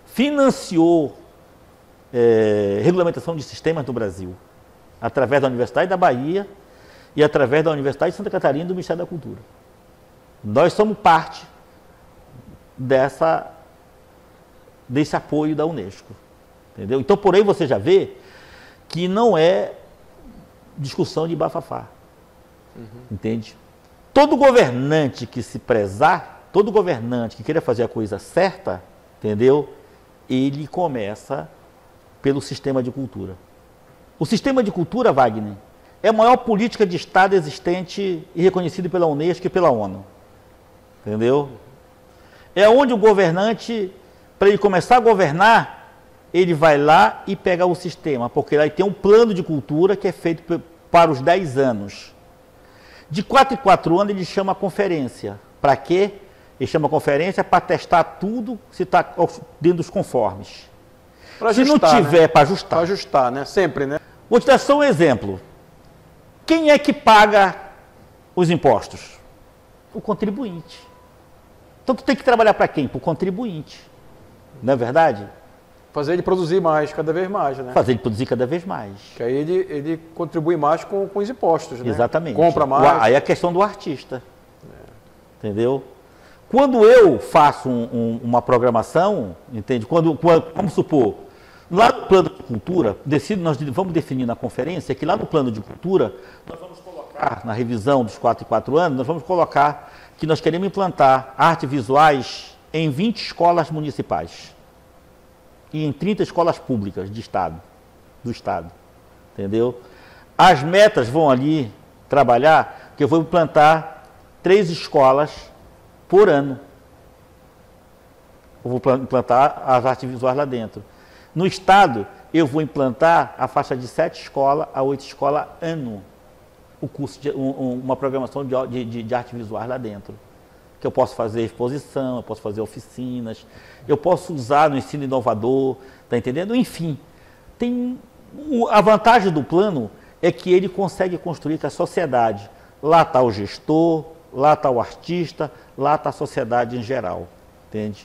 financiou é, regulamentação de sistemas no Brasil, através da Universidade da Bahia e através da Universidade de Santa Catarina e do Ministério da Cultura. Nós somos parte dessa, desse apoio da Unesco. Entendeu? Então, por aí você já vê que não é discussão de bafafá. Uhum. Entende? Todo governante que se prezar, todo governante que queira fazer a coisa certa, entendeu? Ele começa pelo sistema de cultura. O sistema de cultura, Wagner, é a maior política de Estado existente e reconhecido pela Unesco e pela ONU. Entendeu? É onde o governante, para ele começar a governar, ele vai lá e pega o sistema, porque lá tem um plano de cultura que é feito para os dez anos. De quatro em quatro anos ele chama a conferência. Para quê? Ele chama a conferência para testar tudo se está dentro dos conformes. Pra se ajustar, não tiver, né? para ajustar. Para ajustar, né? Sempre, né? Vou te dar só um exemplo. Quem é que paga os impostos? O contribuinte. Então tu tem que trabalhar para quem? Para o contribuinte. Não é verdade? Fazer ele produzir mais, cada vez mais, né? Fazer ele produzir cada vez mais. Que aí ele, ele contribui mais com, com os impostos, né? Exatamente. Compra mais. O, aí é a questão do artista. É. Entendeu? Quando eu faço um, um, uma programação, entende? Quando, quando, vamos supor, lá no plano de cultura, decido, nós vamos definir na conferência que lá no plano de cultura, nós vamos colocar, na revisão dos quatro e quatro anos, nós vamos colocar que nós queremos implantar artes visuais em vinte escolas municipais e em trinta escolas públicas de estado, do Estado. Entendeu? As metas vão ali trabalhar, que eu vou implantar três escolas por ano. Eu vou implantar as artes visuais lá dentro. No Estado, eu vou implantar a faixa de sete escolas a oito escolas ano. O curso de um, uma programação de, de, de arte visuais lá dentro. Que eu posso fazer exposição, eu posso fazer oficinas, eu posso usar no ensino inovador, tá entendendo? Enfim, tem a vantagem do plano é que ele consegue construir com a sociedade. Lá está o gestor, lá está o artista, lá está a sociedade em geral, entende?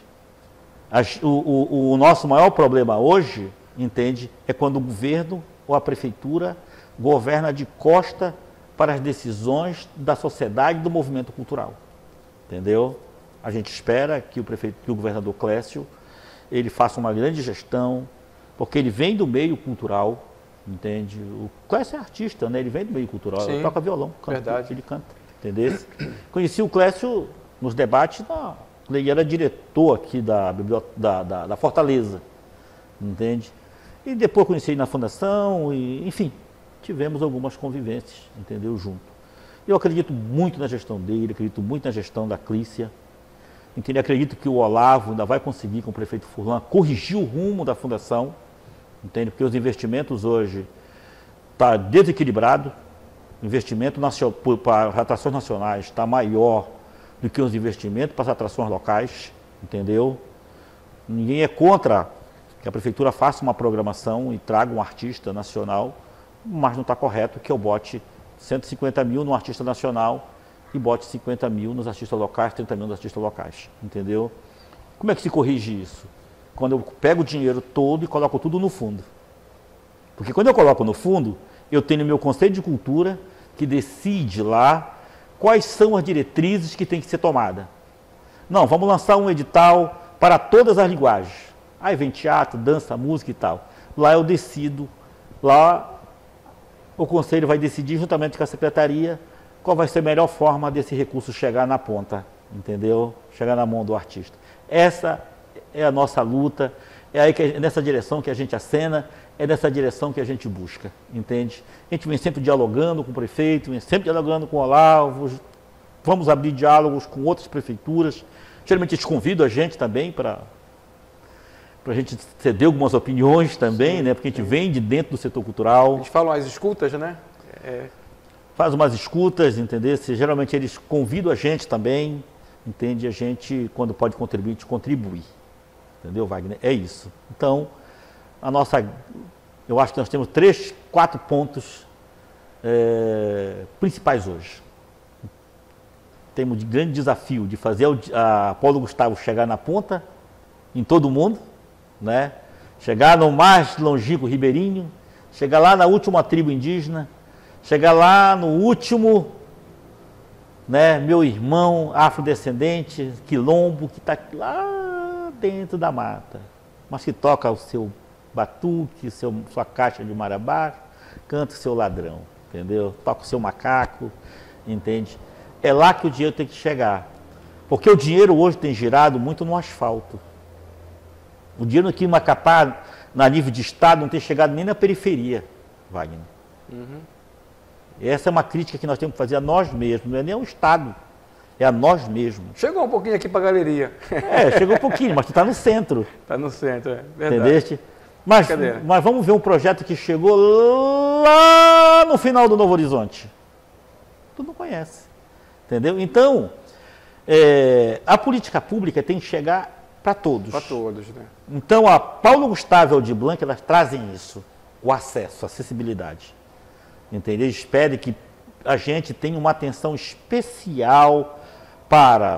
As, o, o, o nosso maior problema hoje, entende, é quando o governo ou a prefeitura governa de costa para as decisões da sociedade e do movimento cultural. Entendeu? A gente espera que o prefeito, que o governador Clécio, ele faça uma grande gestão, porque ele vem do meio cultural, entende? O Clécio é artista, né? Ele vem do meio cultural, Sim, ele toca violão, canta, verdade. Ele canta, entendeu? Conheci o Clécio nos debates, na, ele era diretor aqui da, da, da, da Fortaleza, entende? E depois conheci ele na fundação, e, enfim, tivemos algumas convivências, entendeu? Junto. Eu acredito muito na gestão dele, acredito muito na gestão da Clícia. Entende? Acredito que o Olavo ainda vai conseguir, com o prefeito Furlan, corrigir o rumo da fundação, entende? Porque os investimentos hoje estão desequilibrados. O investimento para as atrações nacionais está maior do que os investimentos para as atrações locais, entendeu? Ninguém é contra que a prefeitura faça uma programação e traga um artista nacional, mas não está correto que eu bote cento e cinquenta mil no artista nacional e bote cinquenta mil nos artistas locais, trinta mil nos artistas locais, entendeu? Como é que se corrige isso? Quando eu pego o dinheiro todo e coloco tudo no fundo. Porque quando eu coloco no fundo, eu tenho meu Conselho de Cultura que decide lá quais são as diretrizes que tem que ser tomada. Não, vamos lançar um edital para todas as linguagens. Aí vem teatro, dança, música e tal. Lá eu decido, lá o Conselho vai decidir juntamente com a Secretaria qual vai ser a melhor forma desse recurso chegar na ponta, entendeu? Chegar na mão do artista. Essa é a nossa luta, é aí que, é nessa direção que a gente acena, é nessa direção que a gente busca, entende? A gente vem sempre dialogando com o prefeito, vem sempre dialogando com o Olavo, vamos abrir diálogos com outras prefeituras. Geralmente eles convidam a gente também para para a gente ceder algumas opiniões também, sim, né? Porque a gente sim. vem de dentro do setor cultural. Eles falam as escutas, né? É... Faz umas escutas, entendeu? Se, geralmente eles convidam a gente também, entende? A gente, quando pode contribuir, a gente contribui. Entendeu, Wagner? É isso. Então, a nossa... Eu acho que nós temos três, quatro pontos é, principais hoje. Temos de grande desafio de fazer a Paulo Gustavo chegar na ponta, em todo mundo, né? Chegar no mais longínquo ribeirinho, chegar lá na última tribo indígena, chegar lá no último, né, meu irmão afrodescendente, quilombo, que está lá dentro da mata, mas que toca o seu batuque, seu, sua caixa de marabá, canta o seu ladrão, entendeu? Toca o seu macaco, entende? É lá que o dinheiro tem que chegar. Porque o dinheiro hoje tem girado muito no asfalto. O dinheiro aqui em Macapá, na nível de Estado, não tem chegado nem na periferia, Wagner. Uhum. Essa é uma crítica que nós temos que fazer a nós mesmos, não é nem ao Estado, é a nós mesmos. Chegou um pouquinho aqui para a galeria. É, chegou um pouquinho, mas tu está no centro. Está no centro, é verdade. Entendeste? Mas, mas vamos ver um projeto que chegou lá no final do Novo Horizonte. Tu não conhece, entendeu? Então, é, a política pública tem que chegar para todos. Para todos, né? Então, a Paulo Gustavo e Aldir Blanc, elas trazem isso, o acesso, a acessibilidade. Entendeu? Eles pedem que a gente tenha uma atenção especial para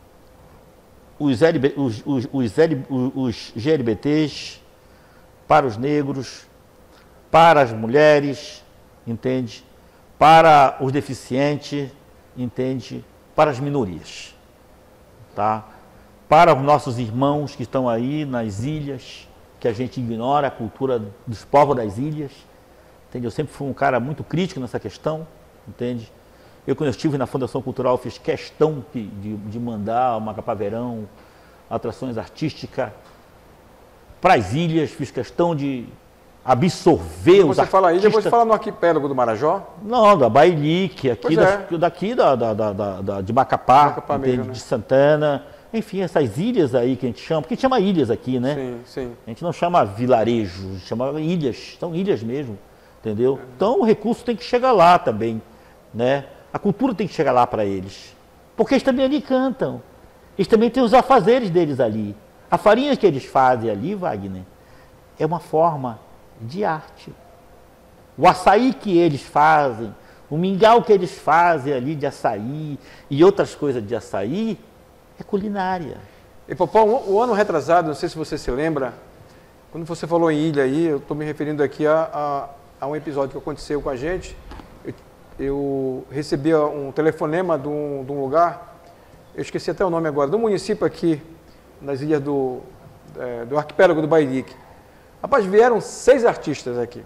os, L B, os, os, os, L, os G L B Ts, para os negros, para as mulheres, entende? Para os deficientes, entende? Para as minorias, tá? Para os nossos irmãos que estão aí nas ilhas, que a gente ignora a cultura dos povos das ilhas, entende? Eu sempre fui um cara muito crítico nessa questão, entende? Eu, quando eu estive na Fundação Cultural, fiz questão de, de, de mandar uma Macapá-Verão, atrações artísticas para as ilhas, fiz questão de absorver os Você fala aí, artistas. depois você fala no arquipélago do Marajó? Não, da Bailique, aqui, Pois da, é. daqui da, da, da, da, da- de Macapá, Macapá entende? mesmo, né? De Santana, enfim, essas ilhas aí que a gente chama, porque a gente chama ilhas aqui, né? Sim, sim. A gente não chama vilarejo, a gente chama ilhas, são ilhas mesmo, entendeu? Então o recurso tem que chegar lá também, né? A cultura tem que chegar lá para eles, porque eles também ali cantam, eles também têm os afazeres deles ali. A farinha que eles fazem ali, Wagner, é uma forma de arte. O açaí que eles fazem, o mingau que eles fazem ali de açaí e outras coisas de açaí, é culinária. E Popó, o, o ano retrasado, não sei se você se lembra, quando você falou em ilha aí, eu estou me referindo aqui a, a, a um episódio que aconteceu com a gente. Eu, eu recebi um telefonema de um, de um lugar, eu esqueci até o nome agora, do município aqui, nas ilhas do, é, do arquipélago do Bailique. Rapaz, vieram seis artistas aqui.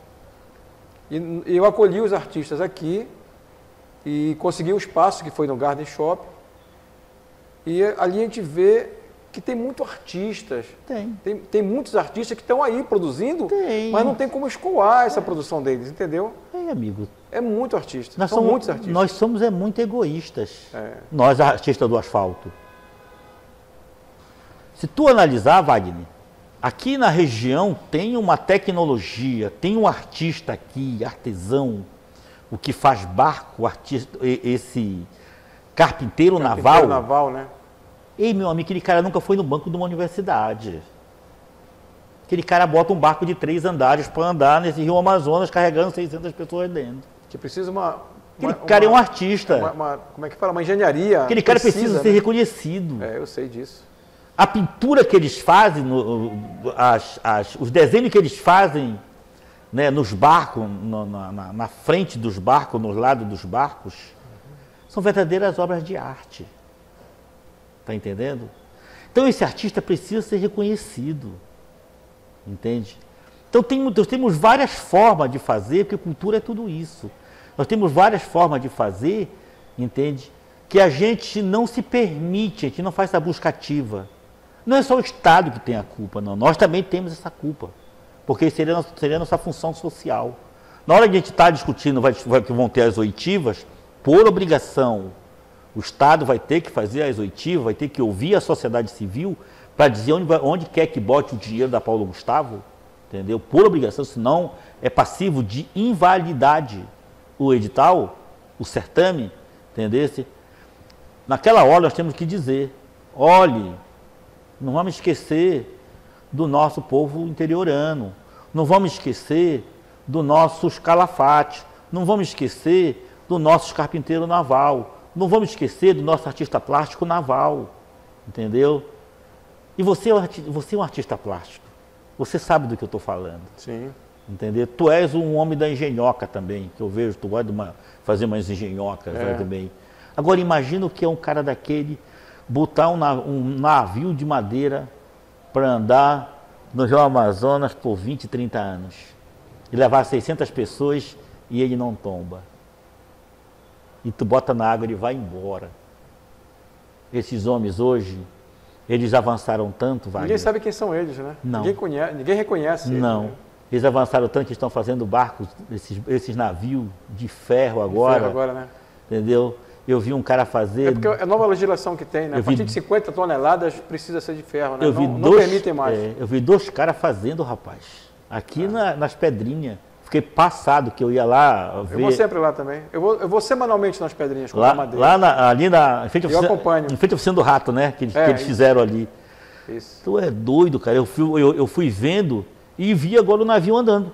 E eu acolhi os artistas aqui e consegui um espaço que foi no Garden Shop. E ali a gente vê que tem muitos artistas. Tem. Tem, tem muitos artistas que estão aí produzindo, Tem. mas não tem como escoar essa produção deles, entendeu? É, amigo. É muito artista. Nós São somos, muitos artistas. nós somos é muito egoístas. É. Nós, artistas do asfalto. Se tu analisar, Wagner, aqui na região tem uma tecnologia, tem um artista aqui, artesão, o que faz barco, artista, esse carpinteiro, Carpinteiro naval. naval, né? Ei, meu amigo, aquele cara nunca foi no banco de uma universidade. Aquele cara bota um barco de três andares para andar nesse rio Amazonas carregando seiscentas pessoas dentro. Que precisa uma... Aquele uma- cara é um uma- artista. uma- uma- como é que fala? Uma engenharia. Aquele cara precisa, ser né? reconhecido. É, eu sei disso. A pintura que eles fazem, no- as- as- os desenhos que eles fazem, né, nos barcos, no- na, na- na frente dos barcos, nos lados dos barcos, são verdadeiras obras de arte. Está entendendo? Então esse artista precisa ser reconhecido. Entende? Então tem, nós temos várias formas de fazer, porque cultura é tudo isso. Nós temos várias formas de fazer, entende? Que a gente não se permite, a gente não faz essa busca ativa. Não é só o Estado que tem a culpa, não. Nós também temos essa culpa. Porque seria, a nossa- seria a nossa função social. Na hora que a gente está discutindo vai, vai, que vão ter as oitivas, por obrigação, o Estado vai ter que fazer as oitivas, vai ter que ouvir a sociedade civil para dizer onde, vai, onde quer que bote o dinheiro da Paulo Gustavo, entendeu? Por obrigação, senão é passivo de invalidade o edital, o certame, entendeu? Naquela hora nós temos que dizer, olhe, não vamos esquecer do nosso povo interiorano, não vamos esquecer do nossos calafates, não vamos esquecer do nosso carpinteiro naval, não vamos esquecer do nosso artista plástico naval, entendeu? E você é um arti- você é um artista plástico. Você sabe do que eu estou falando. Sim. Entendeu? Tu és um homem da engenhoca também, que eu vejo, tu gosta de uma, fazer umas engenhocas, É. né, também. Agora imagina o que é um cara daquele botar um, na- um navio de madeira para andar no Rio Amazonas por vinte, trinta anos. E levar seiscentas pessoas e ele não tomba. E tu bota na água e ele vai embora. Esses homens hoje, eles avançaram tanto, Wagner. Ninguém sabe quem são eles, né? Não. Ninguém, conhece, ninguém reconhece eles. Não. Né? Eles avançaram tanto que estão fazendo barcos, esses, esses navios de ferro De agora. ferro agora, né? Entendeu? Eu vi um cara fazer. É porque é a nova legislação que tem, né? A Eu vi- partir de cinquenta toneladas precisa ser de ferro, né? eu vi não, não dois, permitem mais. é, eu vi dois caras fazendo, rapaz. Aqui na- nas pedrinhas. Fiquei passado que eu ia lá ver. Eu vou sempre lá também. Eu vou, eu vou semanalmente nas pedrinhas comprar lá, madeira. lá na, ali na. Em frente à Eu oficina- acompanho. Em frente à oficina do rato, né? Que, eles- É, que eles isso. fizeram ali. Isso. Tu é doido, cara. Eu fui, eu, eu fui vendo e vi agora o navio andando.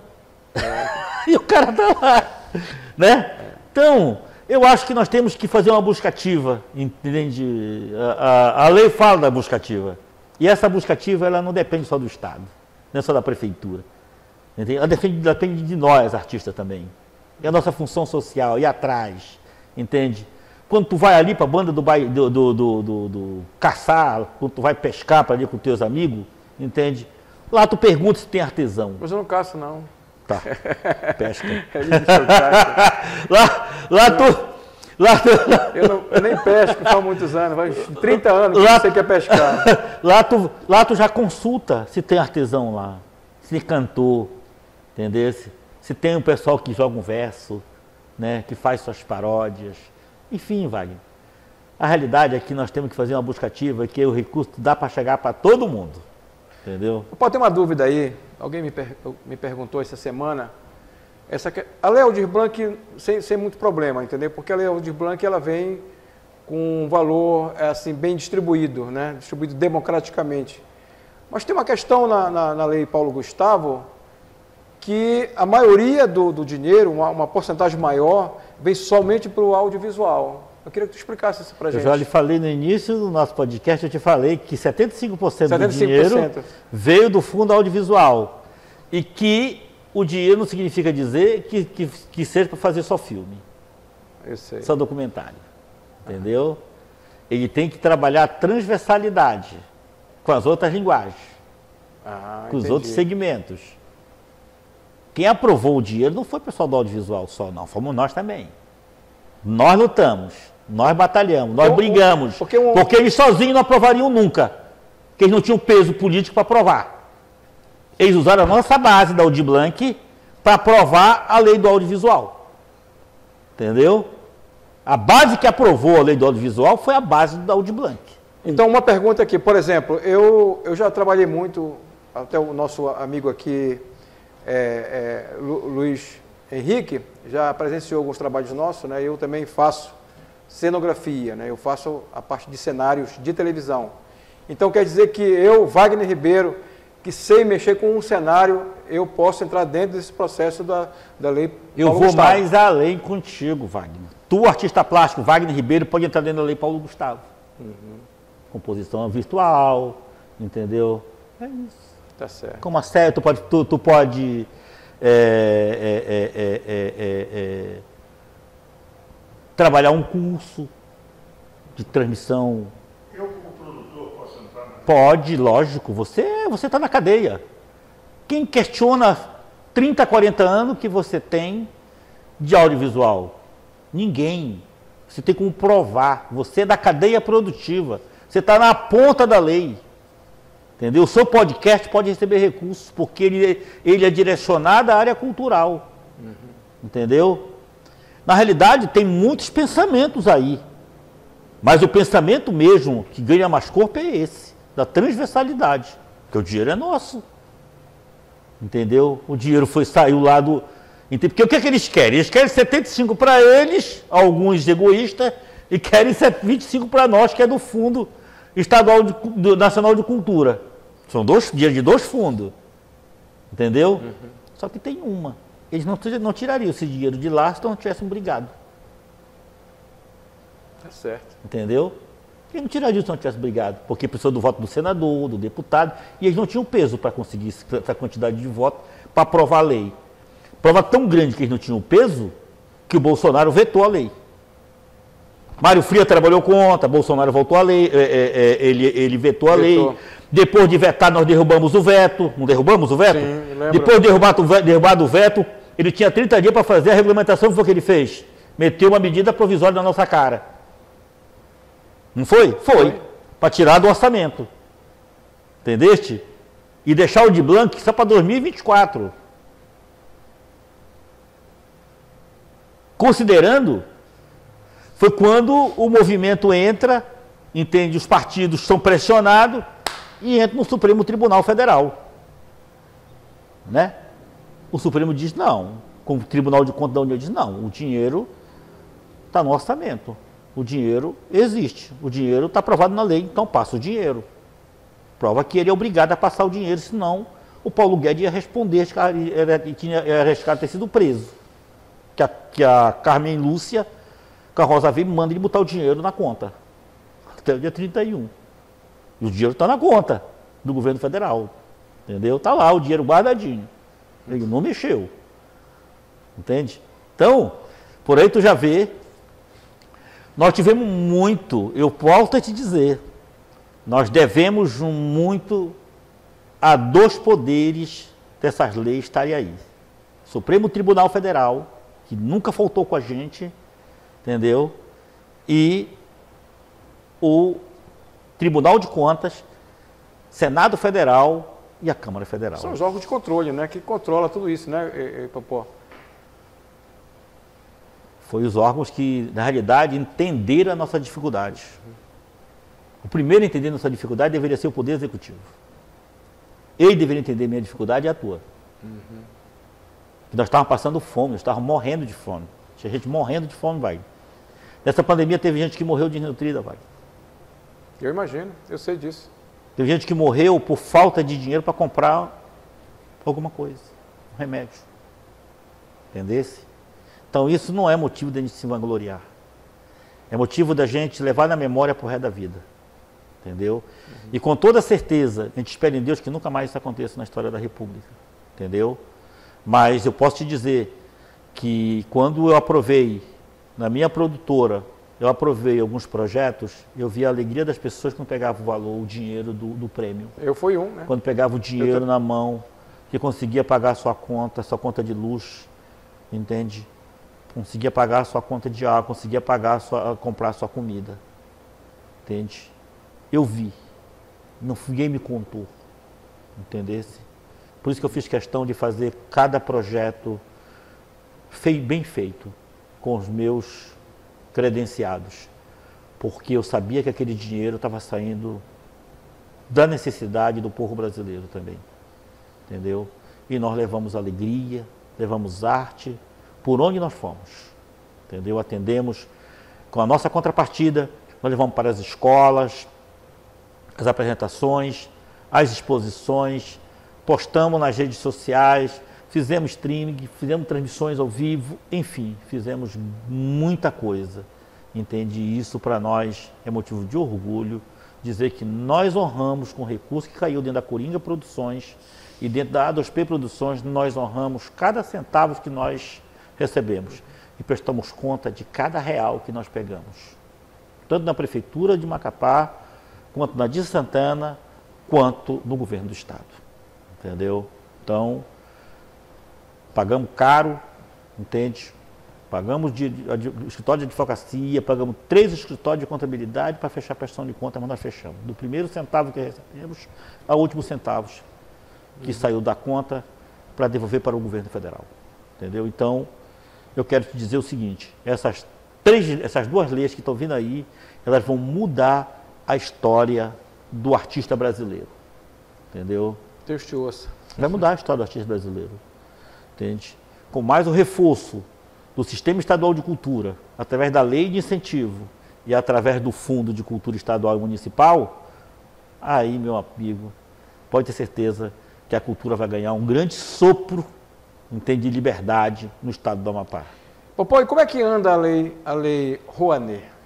E o cara tá lá, né? Então, eu acho que nós temos que fazer uma busca ativa, entende? A, a, a lei fala da busca ativa. E essa busca ativa, ela não depende só do Estado, não é só da Prefeitura. Entende? Ela depende, depende de nós, artistas, também. É a nossa função social, ir atrás, entende? Quando tu vai ali para a banda do, bai- do, do, do, do, do caçar, quando tu vai pescar para ali com teus amigos, entende? Lá tu pergunta se tem artesão. Mas eu não caço, não. Tá, pesca. É livre de seu caça. Lá, lá tu... Lá tu... Eu, não, eu nem pesco há muitos anos, vai uns trinta anos que Lá- você quer pescar. Lá tu, lá tu já consulta se tem artesão lá, se tem cantor, entendeu? Se, se tem um pessoal que joga um verso, né, que faz suas paródias. Enfim, Wagner, a realidade é que nós temos que fazer uma busca ativa, que o recurso dá para chegar para todo mundo, entendeu? Pode ter uma dúvida aí, alguém me, per- me perguntou essa semana, essa, que- a Lei Aldir Blanc sem, sem muito problema, entendeu? Porque a Lei Aldir Blanc ela vem com um valor é, assim, bem distribuído, né? Distribuído democraticamente. Mas tem uma questão na, na, na Lei Paulo Gustavo, que a maioria do, do dinheiro, uma, uma porcentagem maior, vem somente para o audiovisual. Eu queria que tu explicasse isso para a Eu gente. já lhe falei no início do nosso podcast, eu te falei que setenta e cinco por cento do setenta e cinco por cento. dinheiro veio do fundo audiovisual. E que o dinheiro não significa dizer que, que, que seja para fazer só filme, Eu sei. só documentário. Entendeu? Ele tem que trabalhar a transversalidade com as outras linguagens, Ah, com os entendi. outros segmentos. Quem aprovou o dinheiro não foi o pessoal do audiovisual só, não, fomos nós também. Nós lutamos, nós batalhamos, nós Porque um- brigamos, porque um- porque eles sozinhos não aprovariam nunca, porque eles não tinham peso político para aprovar. Eles usaram a nossa base da Aldir Blanc para aprovar a lei do audiovisual. Entendeu? A base que aprovou a lei do audiovisual foi a base da Aldir Blanc. Então, uma pergunta aqui, por exemplo, eu, eu já trabalhei muito, até o nosso amigo aqui, é, é, Lu- Luiz Henrique, já presenciou alguns trabalhos nossos, né? Eu também faço cenografia, né? Eu faço a parte de cenários de televisão. Então, quer dizer que eu, Wagner Ribeiro, que sei mexer com um cenário, eu posso entrar dentro desse processo da, da lei Eu Paulo vou Gustavo. mais além contigo, Wagner. Tu, artista plástico, Wagner Ribeiro, pode entrar dentro da lei Paulo Gustavo. Composição virtual, entendeu? É isso. Tá certo. Como a série, tu pode, tu, tu pode é, é, é, é, é, é, trabalhar um curso de transmissão. Eu, como produtor, posso entrar na... Pode, lógico, você você está na cadeia. Quem questiona trinta, quarenta anos que você tem de audiovisual? Ninguém. Você tem como provar. Você é da cadeia produtiva. Você está na ponta da lei. Entendeu? O seu podcast pode receber recursos, porque ele, ele é direcionado à área cultural. Uhum. Entendeu? Na realidade, tem muitos pensamentos aí. Mas o pensamento mesmo que ganha mais corpo é esse, da transversalidade. Porque o dinheiro é nosso. Entendeu? O dinheiro foi, saiu lá do... Porque o que, é que eles querem? Eles querem setenta e cinco para eles, alguns egoístas, e querem vinte e cinco para nós, que é do Fundo Estadual de, do Nacional de Cultura. São dois dinheiro de dois fundos. Entendeu? Uhum. Só que tem uma. Eles não, não tirariam esse dinheiro de lá se não tivessem brigado. Tá certo. Entendeu? Ele não tiraria se não tivesse brigado, porque precisou do voto do senador, do deputado, e eles não tinham peso para conseguir essa quantidade de votos para aprovar a lei. Prova tão grande que eles não tinham peso que o Bolsonaro vetou a lei. Mário Frias trabalhou contra, Bolsonaro voltou a lei, é, é, ele, ele vetou a vetou. lei. Depois de vetar, nós derrubamos o veto. Não derrubamos o veto? Sim, lembro. Depois de derrubado, derrubado o veto, ele tinha trinta dias para fazer a regulamentação. O que foi que ele fez? Meteu uma medida provisória na nossa cara. Não foi? Foi. foi. Para tirar do orçamento. Entendeste? E deixar o de blank só para dois mil e vinte e quatro. Considerando, foi quando o movimento entra, entende, os partidos são pressionados e entra no Supremo Tribunal Federal. Né? O Supremo diz não, como o Tribunal de Contas da União diz não, o dinheiro está no orçamento, o dinheiro existe, o dinheiro está aprovado na lei, então passa o dinheiro. Prova que ele é obrigado a passar o dinheiro, senão o Paulo Guedes ia responder, ele tinha arriscado ter sido preso. Que a, que a Carmen Lúcia, que a Rosa Weber manda ele botar o dinheiro na conta, até o dia trinta e um. E o dinheiro está na conta do governo federal, entendeu? Está lá o dinheiro guardadinho, ele não mexeu, entende? Então, por aí tu já vê, nós tivemos muito, eu volto a te dizer, nós devemos muito a dois poderes dessas leis estarem aí. Supremo Tribunal Federal, que nunca faltou com a gente, entendeu? E o Tribunal de Contas, Senado Federal e a Câmara Federal. São os órgãos de controle, né? Que controla tudo isso, né, Popó? Foi os órgãos que, na realidade, entenderam a nossa dificuldade. O primeiro a entender a nossa dificuldade deveria ser o Poder Executivo. Ele deveria entender a minha dificuldade e a tua. Uhum. Nós estávamos passando fome, nós estávamos morrendo de fome. Tinha gente morrendo de fome, vai. Nessa pandemia teve gente que morreu desnutrida, vai. Eu imagino, eu sei disso. Teve gente que morreu por falta de dinheiro para comprar alguma coisa, um remédio. Entendesse? Então isso não é motivo de a gente se vangloriar. É motivo da gente levar na memória pro resto da vida. Entendeu? Uhum. E com toda certeza, a gente espera em Deus que nunca mais isso aconteça na história da República. Entendeu? Mas eu posso te dizer que quando eu aprovei, na minha produtora, eu aprovei alguns projetos, eu vi a alegria das pessoas quando pegavam o valor, o dinheiro do, do prêmio. Eu fui um, né? Quando pegava o dinheiro na mão, que conseguia pagar a sua conta, sua conta de luz, entende? Conseguia pagar a sua conta de água, conseguia pagar a sua, comprar a sua comida, entende? Eu vi, não ninguém me contou, entendesse? Por isso que eu fiz questão de fazer cada projeto feio, bem feito, com os meus credenciados, porque eu sabia que aquele dinheiro estava saindo da necessidade do povo brasileiro também, entendeu? E nós levamos alegria, levamos arte, por onde nós fomos, entendeu? Atendemos com a nossa contrapartida, nós levamos para as escolas, as apresentações, as exposições, postamos nas redes sociais, fizemos streaming, fizemos transmissões ao vivo, enfim, fizemos muita coisa, entende? E isso para nós é motivo de orgulho, dizer que nós honramos com o recurso que caiu dentro da Coringa Produções e dentro da A dois P Produções, nós honramos cada centavo que nós recebemos e prestamos conta de cada real que nós pegamos, tanto na Prefeitura de Macapá, quanto na de Santana, quanto no governo do Estado. Entendeu? Então, pagamos caro, entende? Pagamos de, de, de escritório de advocacia, pagamos três escritórios de contabilidade para fechar a prestação de conta, mas nós fechamos. Do primeiro centavo que recebemos ao último centavo que uhum. saiu da conta para devolver para o governo federal. Entendeu? Então, eu quero te dizer o seguinte, essas, três, essas duas leis que estão vindo aí, elas vão mudar a história do artista brasileiro. Entendeu? Deus te ouça. Vai mudar a história do artista brasileiro, entende? Com mais o reforço do Sistema Estadual de Cultura, através da Lei de Incentivo e através do Fundo de Cultura Estadual e Municipal, aí, meu amigo, pode ter certeza que a cultura vai ganhar um grande sopro, entende, de liberdade no estado do Amapá. Popó, e como é que anda a lei, a lei Rouanet?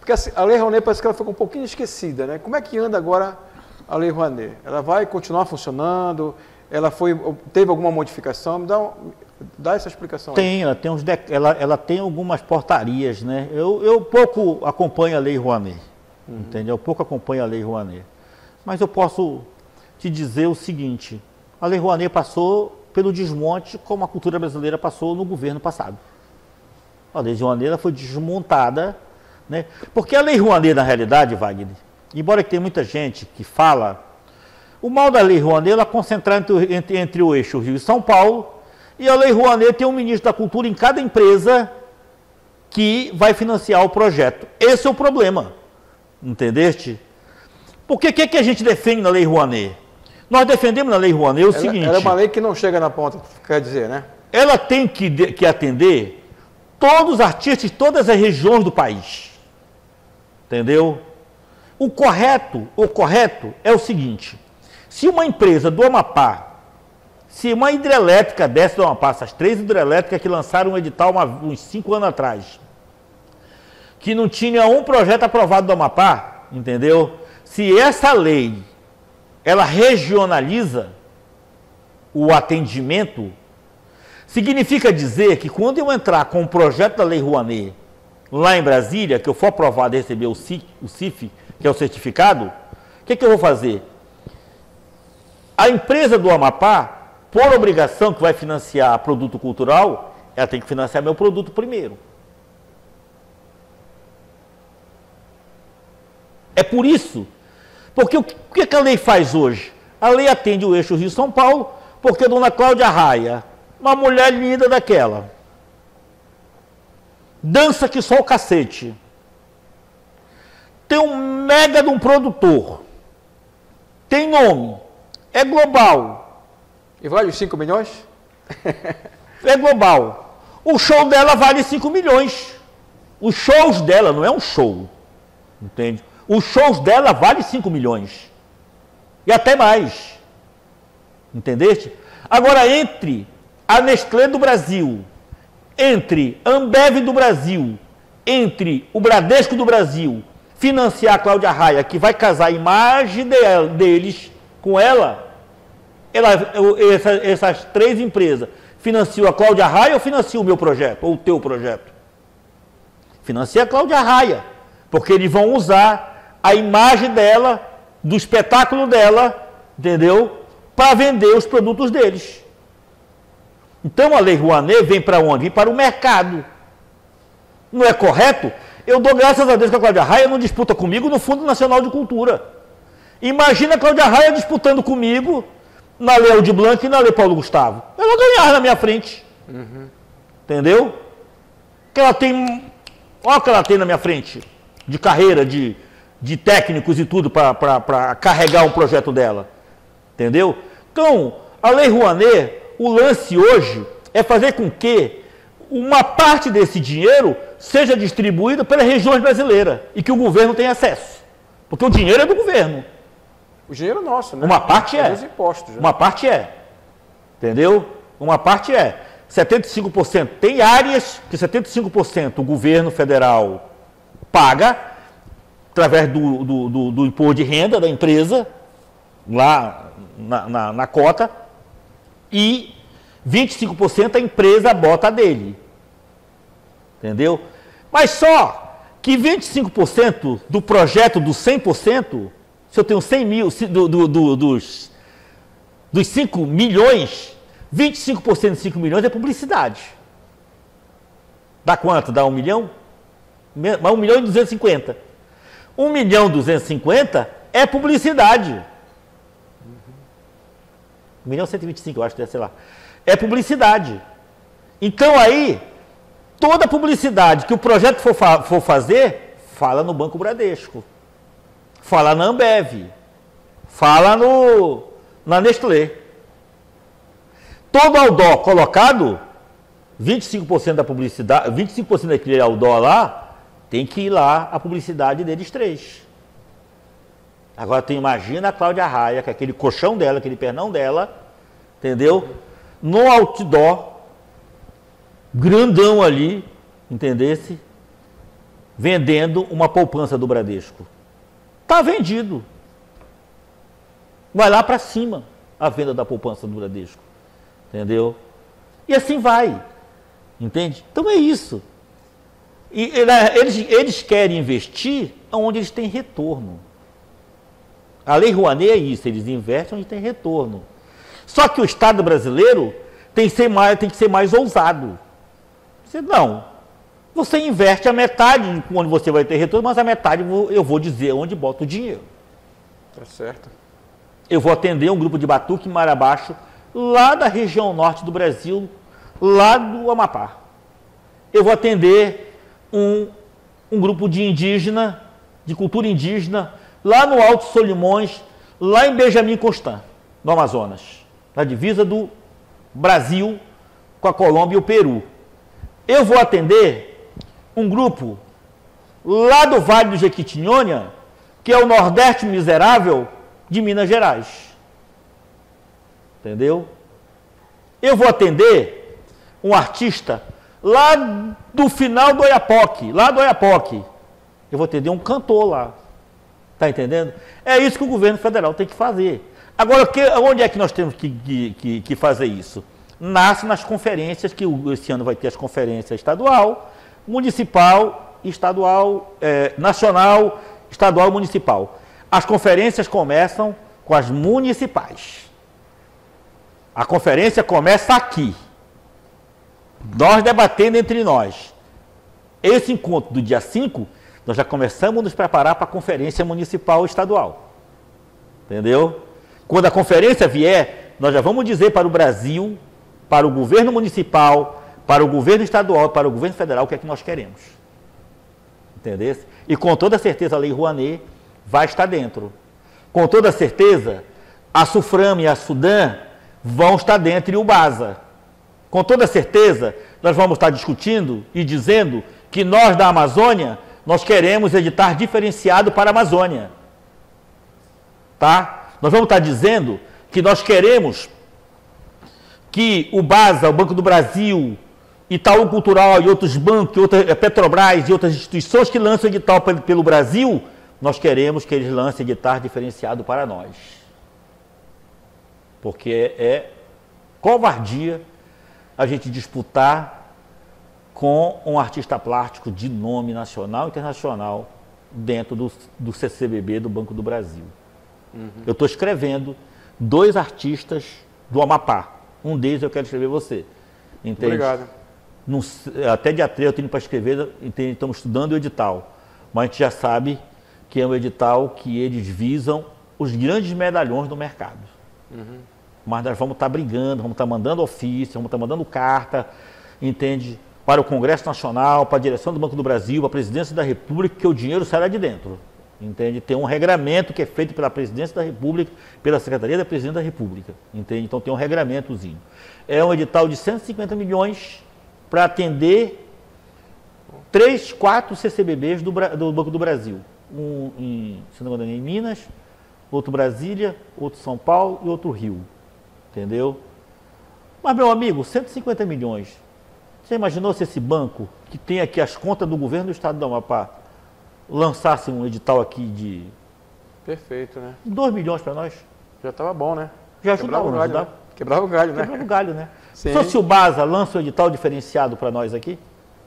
Porque a Lei Rouanet parece que ela ficou um pouquinho esquecida, né? Como é que anda agora a Lei Rouanet? Ela vai continuar funcionando? Ela foi, teve alguma modificação? Me dá, um, dá essa explicação aí. Tem, ela tem, uns de, ela, ela tem algumas portarias, né? Eu, eu pouco acompanho a Lei Rouanet, uhum. entendeu? Eu pouco acompanho a Lei Rouanet. Mas eu posso te dizer o seguinte, a Lei Rouanet passou pelo desmonte como a cultura brasileira passou no governo passado. A Lei Rouanet ela foi desmontada, né? Porque a Lei Rouanet, na realidade, Wagner, embora que tenha muita gente que fala, o mal da Lei Rouanet ela é concentrar entre, entre, entre o eixo Rio e São Paulo, e a Lei Rouanet tem um ministro da Cultura em cada empresa que vai financiar o projeto. Esse é o problema, entendeste? Porque o que, que a gente defende na Lei Rouanet? Nós defendemos na Lei Rouanet o ela, seguinte... Ela é uma lei que não chega na ponta, quer dizer, né? Ela tem que, que atender todos os artistas de todas as regiões do país. Entendeu? O correto, o correto é o seguinte, se uma empresa do Amapá, se uma hidrelétrica dessa do Amapá, essas três hidrelétricas que lançaram um edital uma, uns cinco anos atrás, que não tinha um projeto aprovado do Amapá, entendeu? Se essa lei, ela regionaliza o atendimento, significa dizer que quando eu entrar com o projeto da Lei Rouanet lá em Brasília, que eu for aprovado e receber o C I F, que é o certificado, o que, que eu vou fazer? A empresa do Amapá, por obrigação que vai financiar produto cultural, ela tem que financiar meu produto primeiro. É por isso, porque o que, que a lei faz hoje? A lei atende o eixo Rio-São Paulo, porque a dona Cláudia Raia, uma mulher linda daquela, dança que só o cacete, tem um mega de um produtor, tem nome, é global. E vale os cinco milhões? É global. O show dela vale cinco milhões. Os shows dela não é um show, entende? Os shows dela valem cinco milhões. E até mais. Entendeste? Agora, entre a Nestlé do Brasil, entre a Ambev do Brasil, entre o Bradesco do Brasil, financiar a Cláudia Raia, que vai casar a imagem de, deles com ela, ela essa, essas três empresas financiam a Cláudia Raia ou financiam o meu projeto, ou o teu projeto? Financia a Cláudia Raia, porque eles vão usar a imagem dela, do espetáculo dela, entendeu? Para vender os produtos deles. Então a Lei Rouanet vem para onde? Vem para o mercado. Não é correto? Eu dou graças a Deus que a Cláudia Raia não disputa comigo no Fundo Nacional de Cultura. Imagina a Cláudia Raia disputando comigo na Lei Aldir Blanc e na Lei Paulo Gustavo. Ela ganhar na minha frente. Uhum. Entendeu? Que ela tem... Olha o que ela tem na minha frente. De carreira, de, de técnicos e tudo para carregar um projeto dela. Entendeu? Então, a Lei Rouanet, o lance hoje é fazer com que uma parte desse dinheiro seja distribuída pelas regiões brasileiras e que o governo tenha acesso. Porque o dinheiro é do governo. O dinheiro é nosso, né? Uma parte é. É dos impostos. Né? Uma parte é. Entendeu? Uma parte é. setenta e cinco por cento. Tem áreas que setenta e cinco por cento o governo federal paga através do, do, do, do imposto de renda da empresa, lá na, na, na cota, e vinte e cinco por cento a empresa bota dele. Entendeu? Mas só que vinte e cinco por cento do projeto dos cem por cento, se eu tenho cem mil, do, do, do, dos, dos cinco milhões, vinte e cinco por cento de cinco milhões é publicidade. Dá quanto? Dá um milhão? um milhão e duzentos e cinquenta. um milhão e duzentos e cinquenta é publicidade. um milhão e cento e vinte e cinco, eu acho que é, sei lá. É publicidade. Então aí, toda publicidade que o projeto for, fa for fazer, fala no Banco Bradesco. Fala na Ambev. Fala no, na Nestlé. Todo outdoor colocado, vinte e cinco por cento da publicidade, vinte e cinco por cento daquele outdoor lá, tem que ir lá a publicidade deles três. Agora tu imagina a Cláudia Raia, com aquele colchão dela, aquele pernão dela, entendeu? No outdoor, grandão ali, entendesse? vendendo uma poupança do Bradesco. Está vendido. Vai lá para cima a venda da poupança do Bradesco. Entendeu? E assim vai. Entende? Então é isso. E eles, eles querem investir onde eles têm retorno. A Lei Rouanet é isso, eles investem onde tem retorno. Só que o Estado brasileiro tem que ser mais, tem que ser mais ousado. Você, não, você investe a metade onde você vai ter retorno, mas a metade eu vou dizer onde bota o dinheiro. Tá certo. Eu vou atender um grupo de batuque em Maré Baixo, lá da região norte do Brasil, lá do Amapá. Eu vou atender um, um grupo de indígena, de cultura indígena, lá no Alto Solimões, lá em Benjamin Constant, no Amazonas, na divisa do Brasil com a Colômbia e o Peru. Eu vou atender um grupo lá do Vale do Jequitinhonha, que é o Nordeste miserável de Minas Gerais. Entendeu? Eu vou atender um artista lá do final do Oiapoque, lá do Oiapoque. Eu vou atender um cantor lá. Está entendendo? É isso que o governo federal tem que fazer. Agora, que, onde é que nós temos que, que, que fazer isso? Nasce nas conferências, que esse ano vai ter as conferências estadual, municipal, estadual, é, nacional, estadual e municipal. As conferências começam com as municipais. A conferência começa aqui. Nós debatendo entre nós. Esse encontro do dia cinco, nós já começamos a nos preparar para a conferência municipal e estadual. Entendeu? Quando a conferência vier, nós já vamos dizer para o Brasil, para o governo municipal, para o governo estadual, para o governo federal o que é que nós queremos. Entendeu? E com toda certeza a Lei Rouanet vai estar dentro. Com toda certeza, a SUFRAM e a SUDAM vão estar dentro e o BASA. Com toda certeza, nós vamos estar discutindo e dizendo que nós da Amazônia, nós queremos editar diferenciado para a Amazônia. Tá? Nós vamos estar dizendo que nós queremos que o BASA, o Banco do Brasil, Itaú Cultural e outros bancos, outras, Petrobras e outras instituições que lançam edital pelo Brasil, nós queremos que eles lancem editar diferenciado para nós. Porque é covardia a gente disputar com um artista plástico de nome nacional e internacional dentro do, do C C B B do Banco do Brasil. Uhum. Eu estou escrevendo dois artistas do Amapá. Um deles eu quero escrever você. Entende? Obrigado. Não, até dia três eu tenho para escrever, entende? Estamos estudando o edital. Mas a gente já sabe que é um edital que eles visam os grandes medalhões do mercado. Uhum. Mas nós vamos estar brigando, vamos estar mandando ofício, vamos estar mandando carta, entende? Para o Congresso Nacional, para a direção do Banco do Brasil, para a Presidência da República, que o dinheiro sairá de dentro. Entende? Tem um regramento que é feito pela Presidência da República, pela Secretaria da Presidência da República. Entende? Então tem um regramentozinho. É um edital de cento e cinquenta milhões para atender três, quatro C C B Bs do, do Banco do Brasil. Um em, se não me engano, em Minas, outro Brasília, outro São Paulo e outro Rio. Entendeu? Mas, meu amigo, cento e cinquenta milhões. Você imaginou se esse banco, que tem aqui as contas do governo do estado do Amapá, lançasse um edital aqui de... Perfeito, né? dois milhões para nós? Já estava bom, né? Já ajudava, Quebrava o galho, ajudava. né? Quebrava o galho, né? Quebrava o galho, né? Sim. Só se o BASA lança um edital diferenciado para nós aqui?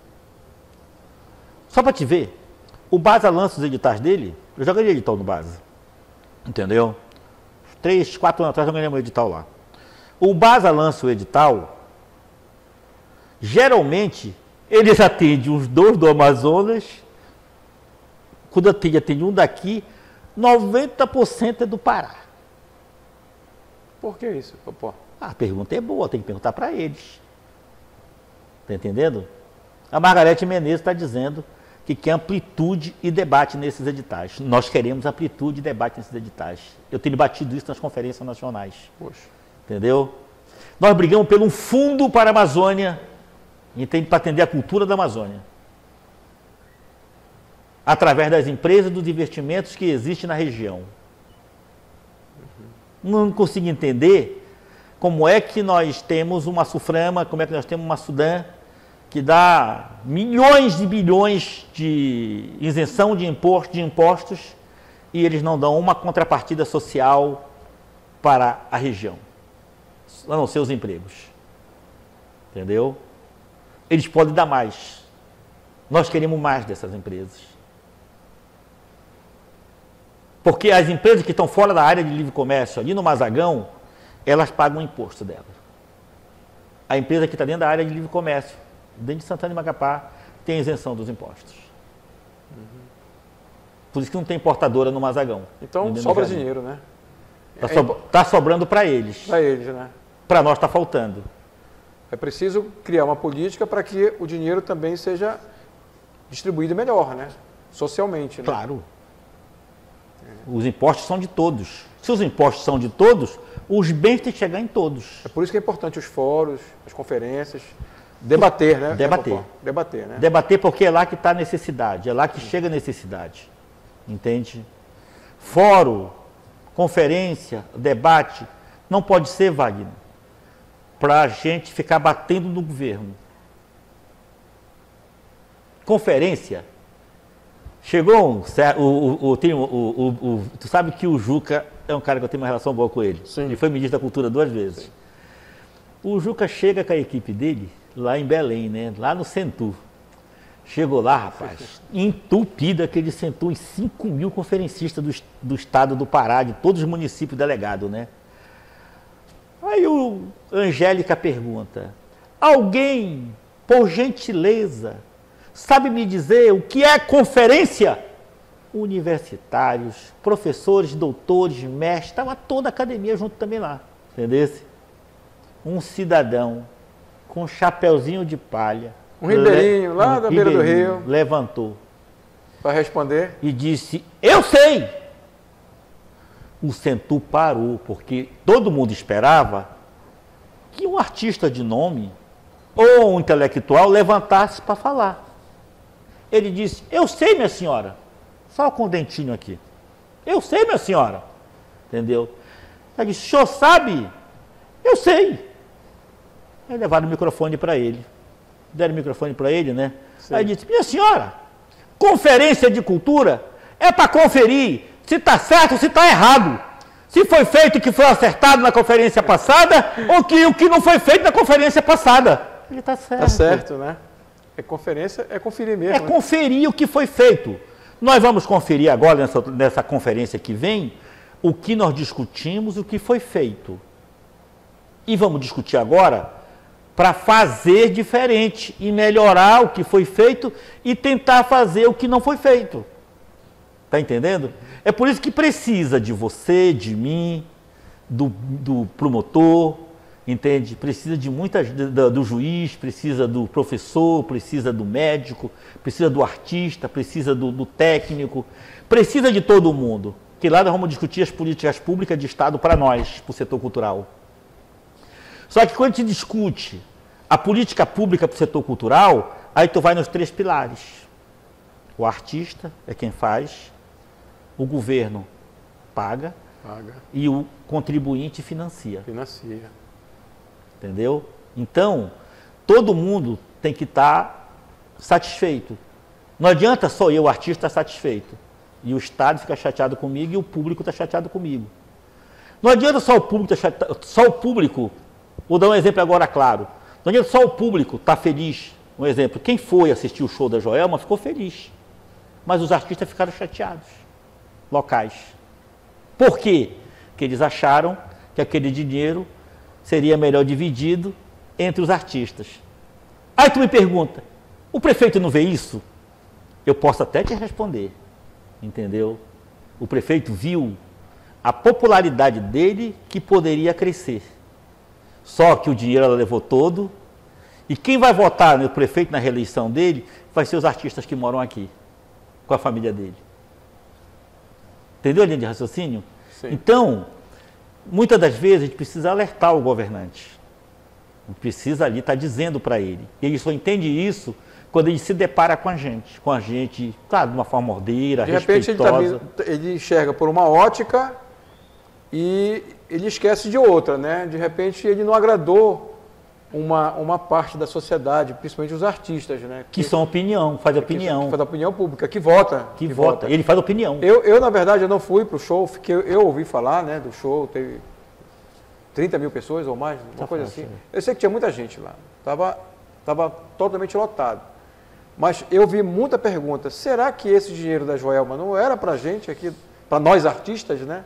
Só para te ver, o BASA lança os editais dele, eu já ganhei edital no BASA. Entendeu? Três, quatro anos atrás eu ganhei um edital lá. O BASA lança o edital, geralmente eles atendem os dois do Amazonas, quando atende, atende um daqui, noventa por cento é do Pará. Por que isso, Popó? A pergunta é boa, tem que perguntar para eles. Está entendendo? A Margarete Menezes está dizendo que quer amplitude e debate nesses editais. Nós queremos amplitude e debate nesses editais. Eu tenho batido isso nas conferências nacionais. Poxa. Entendeu? Nós brigamos por um fundo para a Amazônia, entende? Para atender a cultura da Amazônia. Através das empresas, dos investimentos que existem na região. Não consigo entender como é que nós temos uma SUFRAMA, como é que nós temos uma SUDAM, que dá milhões de bilhões de isenção de imposto, de impostos, e eles não dão uma contrapartida social para a região, a não ser os empregos. Entendeu? Eles podem dar mais. Nós queremos mais dessas empresas. Porque as empresas que estão fora da área de livre comércio, ali no Mazagão, elas pagam o imposto delas. A empresa que está dentro da área de livre comércio, dentro de Santana e Macapá, tem isenção dos impostos. Por isso que não tem importadora no Mazagão. Então sobra dinheiro, né? Está so, tá sobrando para eles. Para eles, né? Para nós está faltando. É preciso criar uma política para que o dinheiro também seja distribuído melhor, né? Socialmente. Né? Claro. Os impostos são de todos. Se os impostos são de todos, os bens têm que chegar em todos. É por isso que é importante os fóruns, as conferências, debater, né? Debater. Debater, né? Debater porque é lá que está a necessidade, é lá que chega a necessidade. Entende? Fórum, conferência, debate, não pode ser, Wagner, para a gente ficar batendo no governo. Conferência, chegou um, o, o, o, tem, o, o, o, tu sabe que o Juca é um cara que eu tenho uma relação boa com ele. Sim. Ele foi ministro da Cultura duas vezes. Sim. O Juca chega com a equipe dele lá em Belém, né? Lá no Centur. Chegou lá, rapaz, entupido, aquele sentou em cinco mil conferencistas do, do estado do Pará, de todos os municípios delegados, né? Aí o Angélica pergunta, alguém, por gentileza, sabe me dizer o que é conferência? Universitários, professores, doutores, mestres, estava toda a academia junto também lá, entendeu? Um cidadão com um chapeuzinho de palha, um ribeirinho, lá um da beira do rio. Levantou. Para responder. E disse, eu sei! O Centur parou, porque todo mundo esperava que um artista de nome ou um intelectual levantasse para falar. Ele disse, eu sei, minha senhora. Só com o dentinho aqui. Eu sei, minha senhora. Entendeu? Ela disse, o senhor sabe? Eu sei. Aí levaram o microfone para ele. Deram o microfone para ele, né? Sim. Aí disse, minha senhora, conferência de cultura é para conferir se está certo ou se está errado. Se foi feito o que foi acertado na conferência passada ou que o que não foi feito na conferência passada. Ele está certo. Está certo, né? É conferência, é conferir mesmo. É né? conferir o que foi feito. Nós vamos conferir agora, nessa, nessa conferência que vem, o que nós discutimos e o que foi feito. E vamos discutir agora para fazer diferente e melhorar o que foi feito e tentar fazer o que não foi feito. Está entendendo? É por isso que precisa de você, de mim, do, do promotor, entende? Precisa de muitas, do, do juiz, precisa do professor, precisa do médico, precisa do artista, precisa do, do técnico, precisa de todo mundo. Que lá nós vamos discutir as políticas públicas de Estado para nós, para o setor cultural. Só que quando a gente discute a política pública para o setor cultural, aí tu vai nos três pilares. O artista é quem faz, o governo paga, paga. E o contribuinte financia. Financia. Entendeu? Então, todo mundo tem que estar satisfeito. Não adianta só eu, o artista, estar satisfeito. E o Estado fica chateado comigo e o público está chateado comigo. Não adianta só o público, tá chateado, só o público. Vou dar um exemplo agora claro. Não adianta só o público estar feliz. Um exemplo, quem foi assistir o show da Joelma ficou feliz. Mas os artistas ficaram chateados. Locais. Por quê? Porque eles acharam que aquele dinheiro seria melhor dividido entre os artistas. Aí tu me pergunta, o prefeito não vê isso? Eu posso até te responder. Entendeu? O prefeito viu a popularidade dele que poderia crescer. Só que o dinheiro ela levou todo, e quem vai votar no prefeito na reeleição dele vai ser os artistas que moram aqui, com a família dele. Entendeu a linha de raciocínio? Sim. Então, muitas das vezes a gente precisa alertar o governante. A gente precisa ali estar dizendo para ele. E ele só entende isso quando ele se depara com a gente. Com a gente, claro, de uma forma ordeira, de repente respeitosa. ele, ele enxerga por uma ótica e ele esquece de outra, né? De repente ele não agradou uma, uma parte da sociedade, principalmente os artistas, né? Que, que são opinião, faz opinião. Que faz opinião pública, que vota. Que, que vota. vota, ele faz opinião. Eu, eu, na verdade, eu não fui para o show, fiquei, eu ouvi falar, né, do show, teve trinta mil pessoas ou mais, uma tá coisa fácil, assim. Né? Eu sei que tinha muita gente lá, estava tava totalmente lotado. Mas eu vi muita pergunta, será que esse dinheiro da Joelma não era para a gente aqui, para nós artistas, né?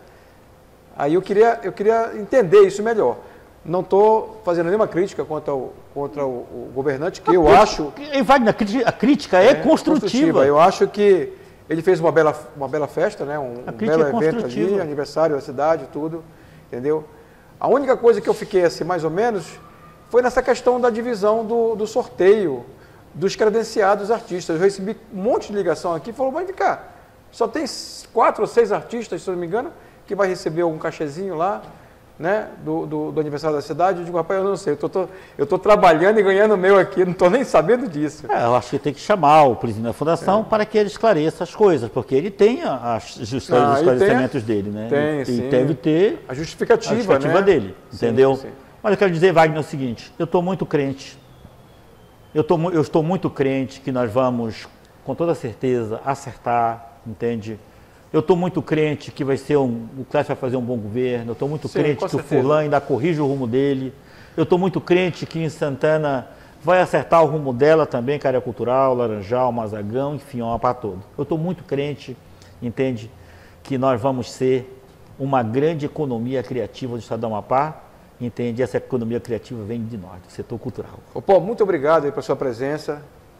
Aí eu queria, eu queria entender isso melhor. Não estou fazendo nenhuma crítica contra o, contra o, o governante, que a eu crítica, acho... Wagner, a crítica é, é construtiva. construtiva. Eu acho que ele fez uma bela, uma bela festa, né? um, um belo é evento ali, aniversário da cidade, tudo, entendeu? A única coisa que eu fiquei assim, mais ou menos, foi nessa questão da divisão do, do sorteio dos credenciados artistas. Eu recebi um monte de ligação aqui e falou, mas vem cá, só tem quatro ou seis artistas, se eu não me engano, que vai receber algum cachezinho lá, né, do, do, do aniversário da cidade. Eu digo, rapaz, eu não sei, eu tô, eu tô trabalhando e ganhando o meu aqui, não estou nem sabendo disso. É, eu acho que tem que chamar o presidente da fundação é. para que ele esclareça as coisas, porque ele tem as, os ah, esclarecimentos tem, dele, né? Tem, ele, sim. Ele deve ter a justificativa, a justificativa né? dele, entendeu? Sim, sim. Mas eu quero dizer, Wagner, o seguinte, eu estou muito crente, eu, tô, eu estou muito crente que nós vamos, com toda certeza, acertar, entende? Eu estou muito crente que vai ser um, o Clécio vai fazer um bom governo. Eu estou muito Sim, crente que certeza. o fulano ainda corrige o rumo dele. Eu estou muito crente que em Santana vai acertar o rumo dela também, que é a área cultural, Laranjal, Mazagão, enfim, uma para todo. Eu estou muito crente, entende, que nós vamos ser uma grande economia criativa do estado do Amapá, entende? Essa economia criativa vem de nós, do setor cultural. Ô, Paulo, muito obrigado aí pela sua presença.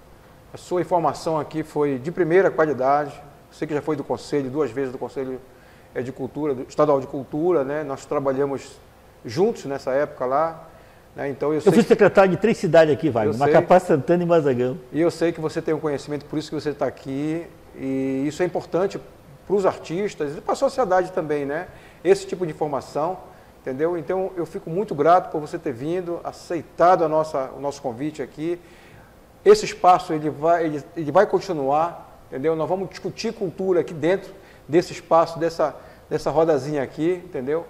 A sua informação aqui foi de primeira qualidade. Você que já foi do Conselho, duas vezes do Conselho de Cultura, do Estadual de Cultura, né? Nós trabalhamos juntos nessa época lá. Né? Então eu, eu sei fui secretário de três cidades aqui, Wagner, Macapá, Santana e Mazagão. E eu sei que você tem um conhecimento, por isso que você está aqui. E isso é importante para os artistas e para a sociedade também, né? Esse tipo de informação, entendeu? Então eu fico muito grato por você ter vindo, aceitado a nossa, o nosso convite aqui. Esse espaço ele vai, ele, ele vai continuar. Entendeu? Nós vamos discutir cultura aqui dentro desse espaço, dessa, dessa rodazinha aqui, entendeu?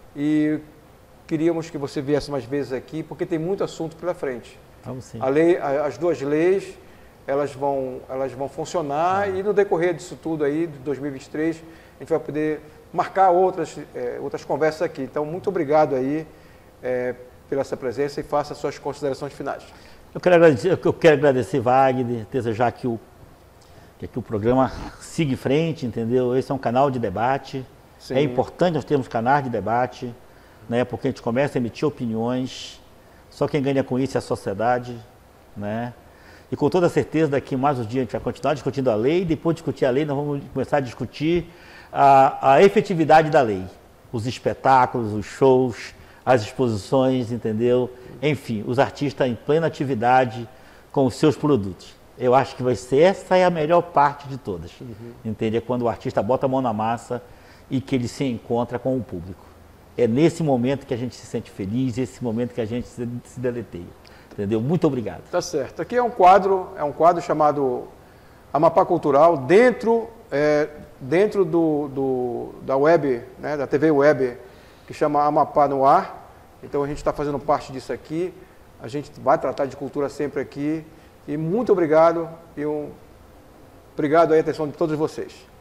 E queríamos que você viesse mais vezes aqui, porque tem muito assunto pela frente. Vamos sim. A lei, as duas leis, elas vão, elas vão funcionar ah. e no decorrer disso tudo aí, de dois mil e vinte e três, a gente vai poder marcar outras, é, outras conversas aqui. Então, muito obrigado aí é, pela sua presença e faça as suas considerações finais. Eu quero agradecer, eu quero agradecer Wagner, desejar que o que aqui o programa siga em frente, entendeu? Esse é um canal de debate, Sim. é importante nós termos canais de debate, né? Porque a gente começa a emitir opiniões, só quem ganha com isso é a sociedade, né? E com toda certeza daqui mais uns dias a gente vai continuar discutindo a lei, e depois de discutir a lei nós vamos começar a discutir a, a efetividade da lei, os espetáculos, os shows, as exposições, entendeu? Enfim, os artistas em plena atividade com os seus produtos. Eu acho que vai ser, essa é a melhor parte de todas, uhum. entende? É quando o artista bota a mão na massa e que ele se encontra com o público. É nesse momento que a gente se sente feliz, esse momento que a gente se, se deleteia, entendeu? Muito obrigado. Tá certo. Aqui é um quadro, é um quadro chamado Amapá Cultural, dentro, é, dentro do, do, da web, né, da T V Web, que chama Amapá no Ar. Então a gente está fazendo parte disso aqui, a gente vai tratar de cultura sempre aqui. E muito obrigado e um obrigado aí a atenção de todos vocês.